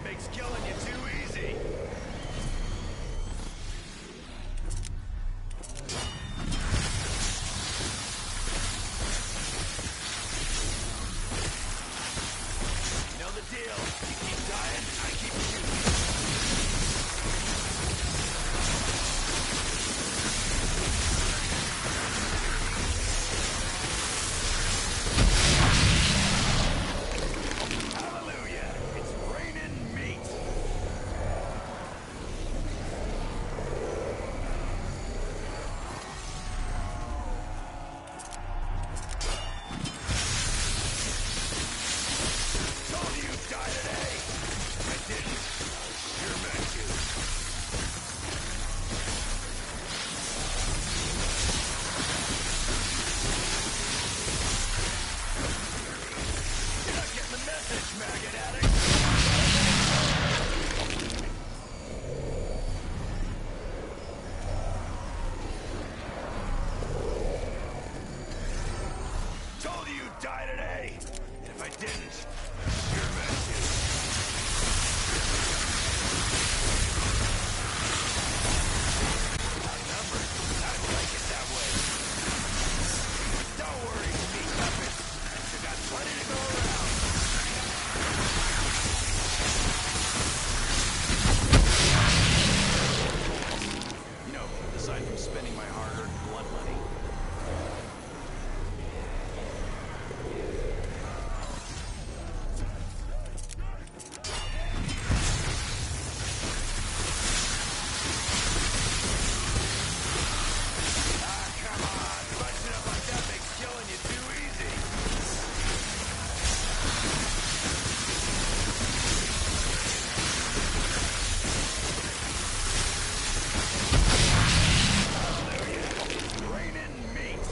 that makes killing you too easy. You know the deal. You keep dying, I keep shooting. Hallelujah! It's raining meat! Told you you'd die today! I didn't. You're meant to. You're not getting the message, maggot addict! Told you you'd die today! And if I didn't, you're meant to. Outnumbered? I'd like it that way. Don't worry, meat puppet. You got plenty to go around. You know, aside from spending my hard-earned blood money, ah, come on, bunching up like that makes killing you too easy. Hallelujah, it's raining meat.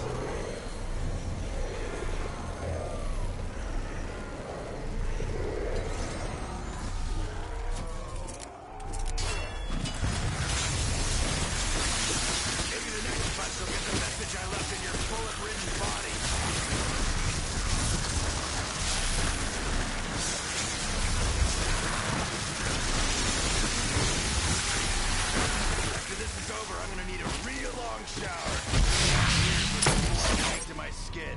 Maybe the next bunch will get the message I left in your bullet-ridden body. After this is over, I'm gonna need a real long shower. Years with the blood caked to my skin.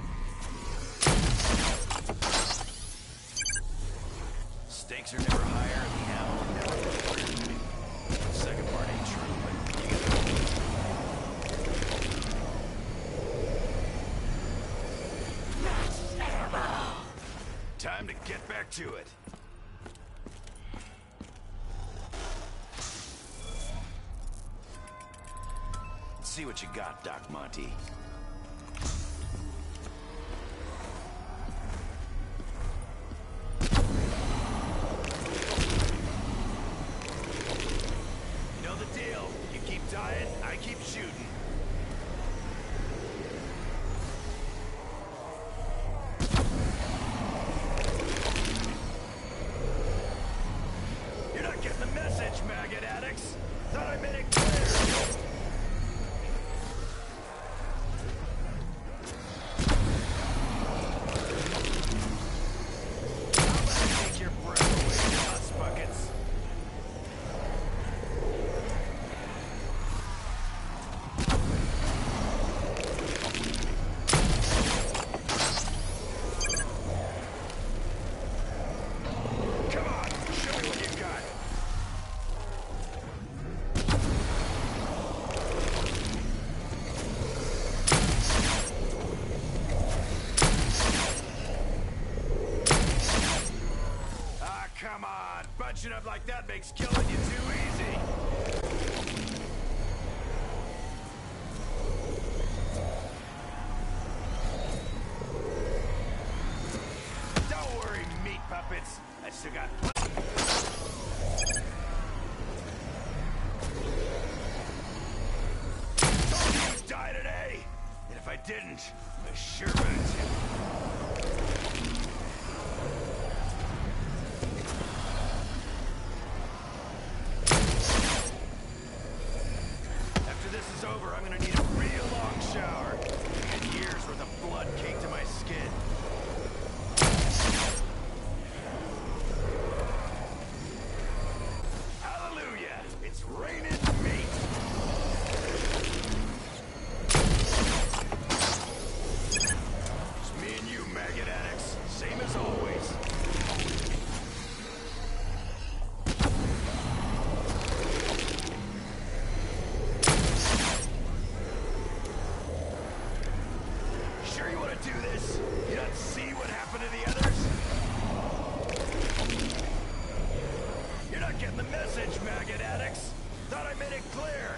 Stakes are never higher, and the ammo never lower. The second part ain't true, but you get the point. Time to get back to it. Let's see what you got, Doc Monty. You know the deal. You keep dying, I keep shooting. You're not getting the message, maggot addicts. Thought I made it clear. How about I take your breath away, nuts buckets? Come on, show me what you got. Ah, come on. Bunching up like that makes killing you too easy. Don't worry, meat puppets. I still got plenty. Told you you'd die today. And if I didn't, I sure meant to. After this is over, I'm gonna need a real long shower. And years worth of blood caked to my skin. getting the message, maggot addicts. Thought I made it clear.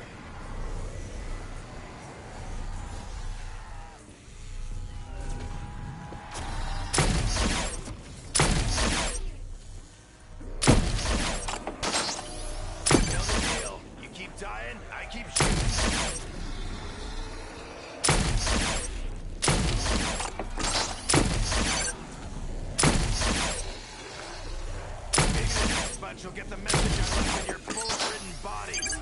Know the deal. You keep dying, I keep shooting. You'll get the message I left in your bullet-ridden bodies.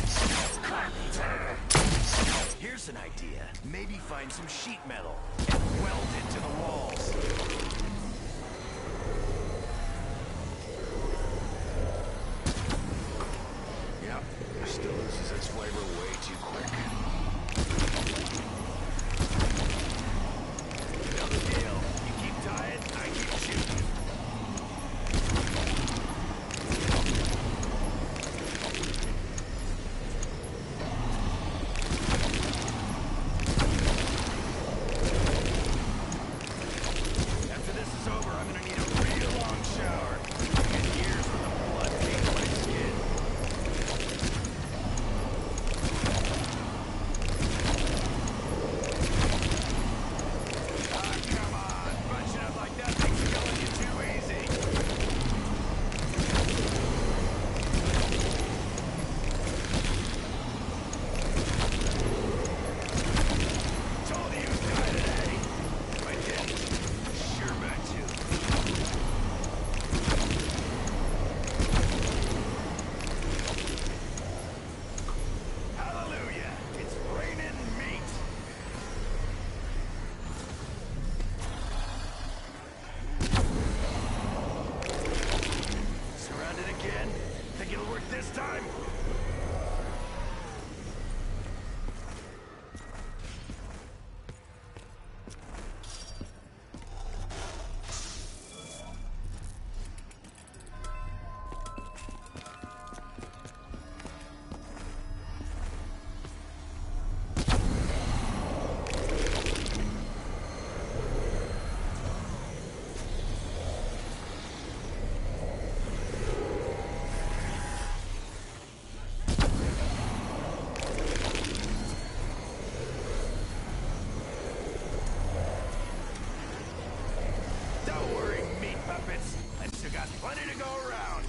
Here's an idea. Maybe find some sheet metal and weld it to the walls. Yep, still loses its flavor way too quick. You know the deal. You keep dying, I keep shooting. Plenty to go around.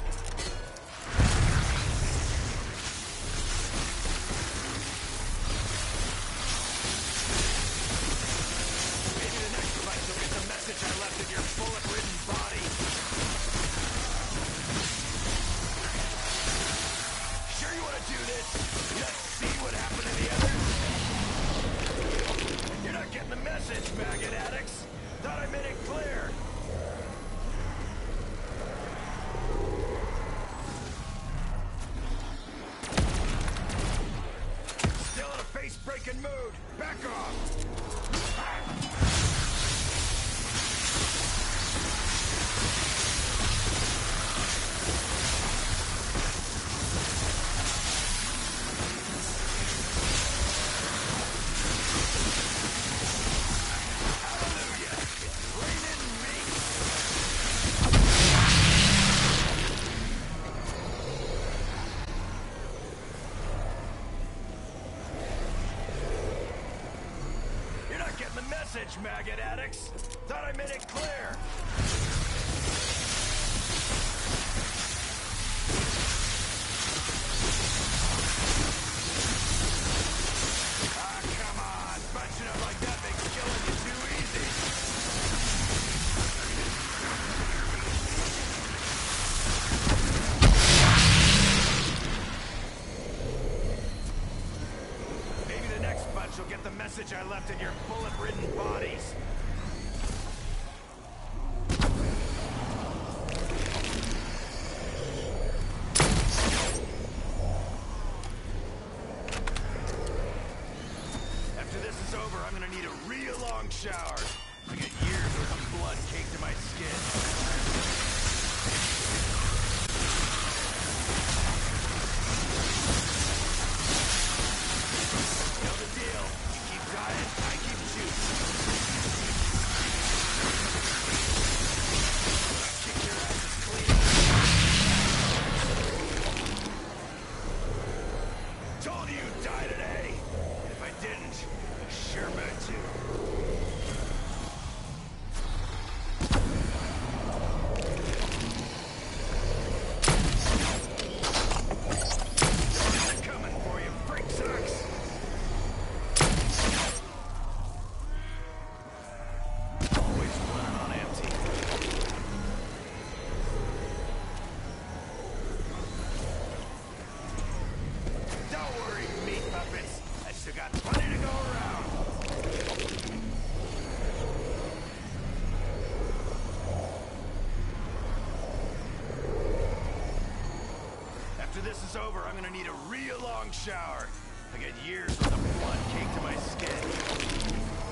Maybe the next fight you'll get the message I left in your bullet-ridden body. Sure you want to do this? Just see what happened to the others? You're not getting the message, maggot addicts. Thought I made it clear. Breaking mood. Back off. Hallelujah. It's raining meat. The message, maggot addicts. Thought I made it clear. Ah, come on. Bunching up like that makes killing you too easy. Maybe the next bunch will get the message I left in your bullet-ridden bodies. After this is over, I'm gonna need a real long shower. I got years worth of blood caked to my skin. Know the deal. You keep dying, I keep shooting. Kick your asses clean. got plenty to go around. After this is over, I'm gonna need a real long shower. I got years worth of blood caked to my skin.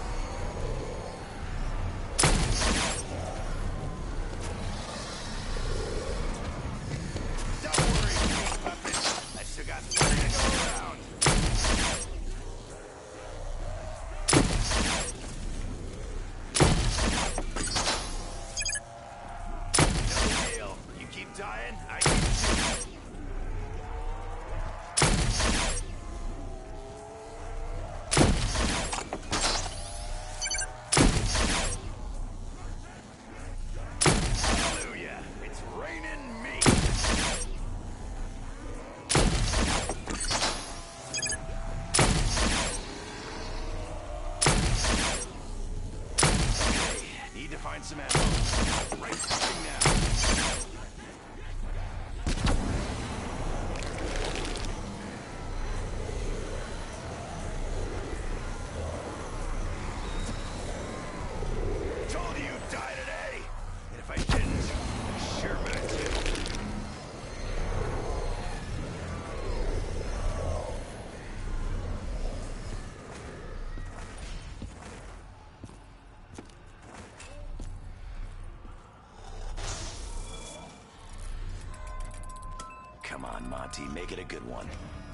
Some ammo. Right fucking now. Told you you'd die today! And if I didn't, I sure meant to. Come on, Monty, make it a good one.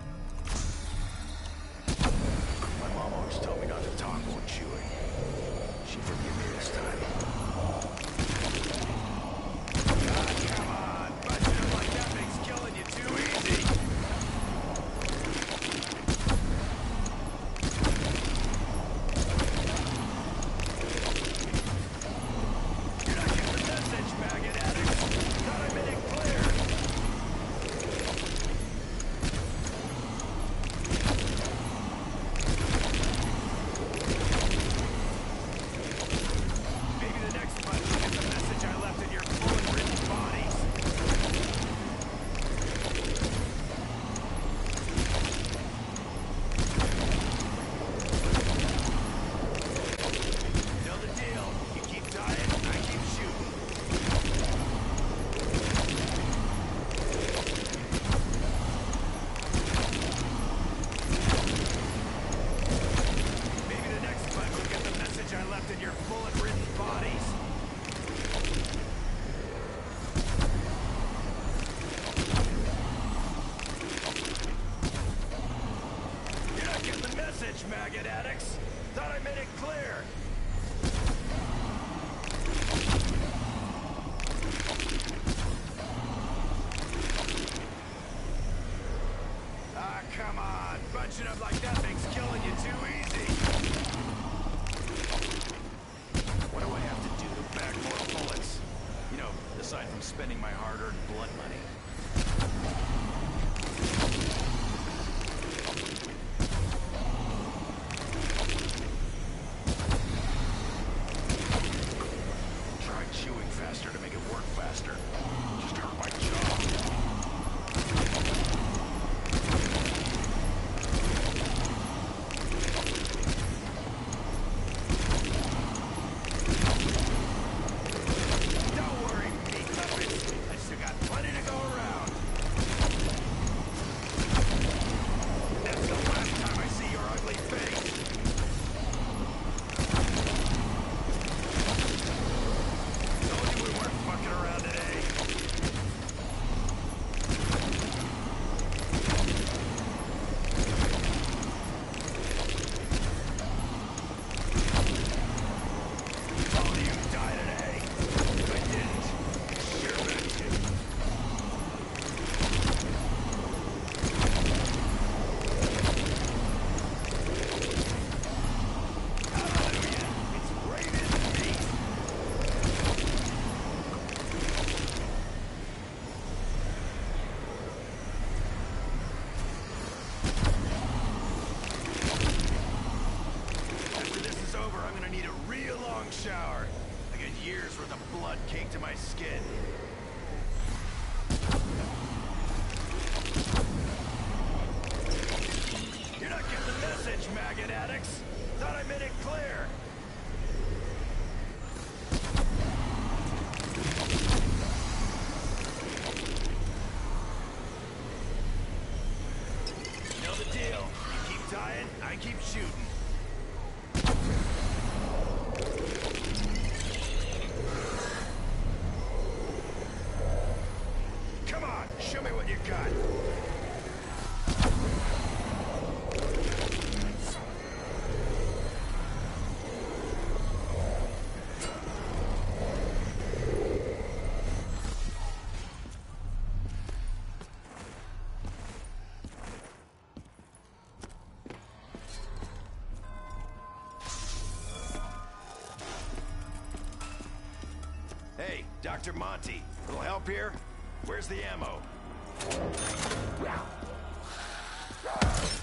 My mom always told me not to talk while chewing. She forgive me this time. Ah, come on! Busting him like that makes killing you too easy! You're not getting the message, maggot addict! Thought I made it clear! Maggot addicts! Thought I made it clear! Ah, come on! Bunching up like that makes killing you too easy! What do I have to do to bag more bullets? You know, aside from spending my hard-earned blood money. To make it work faster. Just hurt my jaw. Don't worry, me puppets. I still got plenty to keep shooting. Come on, show me what you got. Hey, Doctor Monty, little help here? Where's the ammo?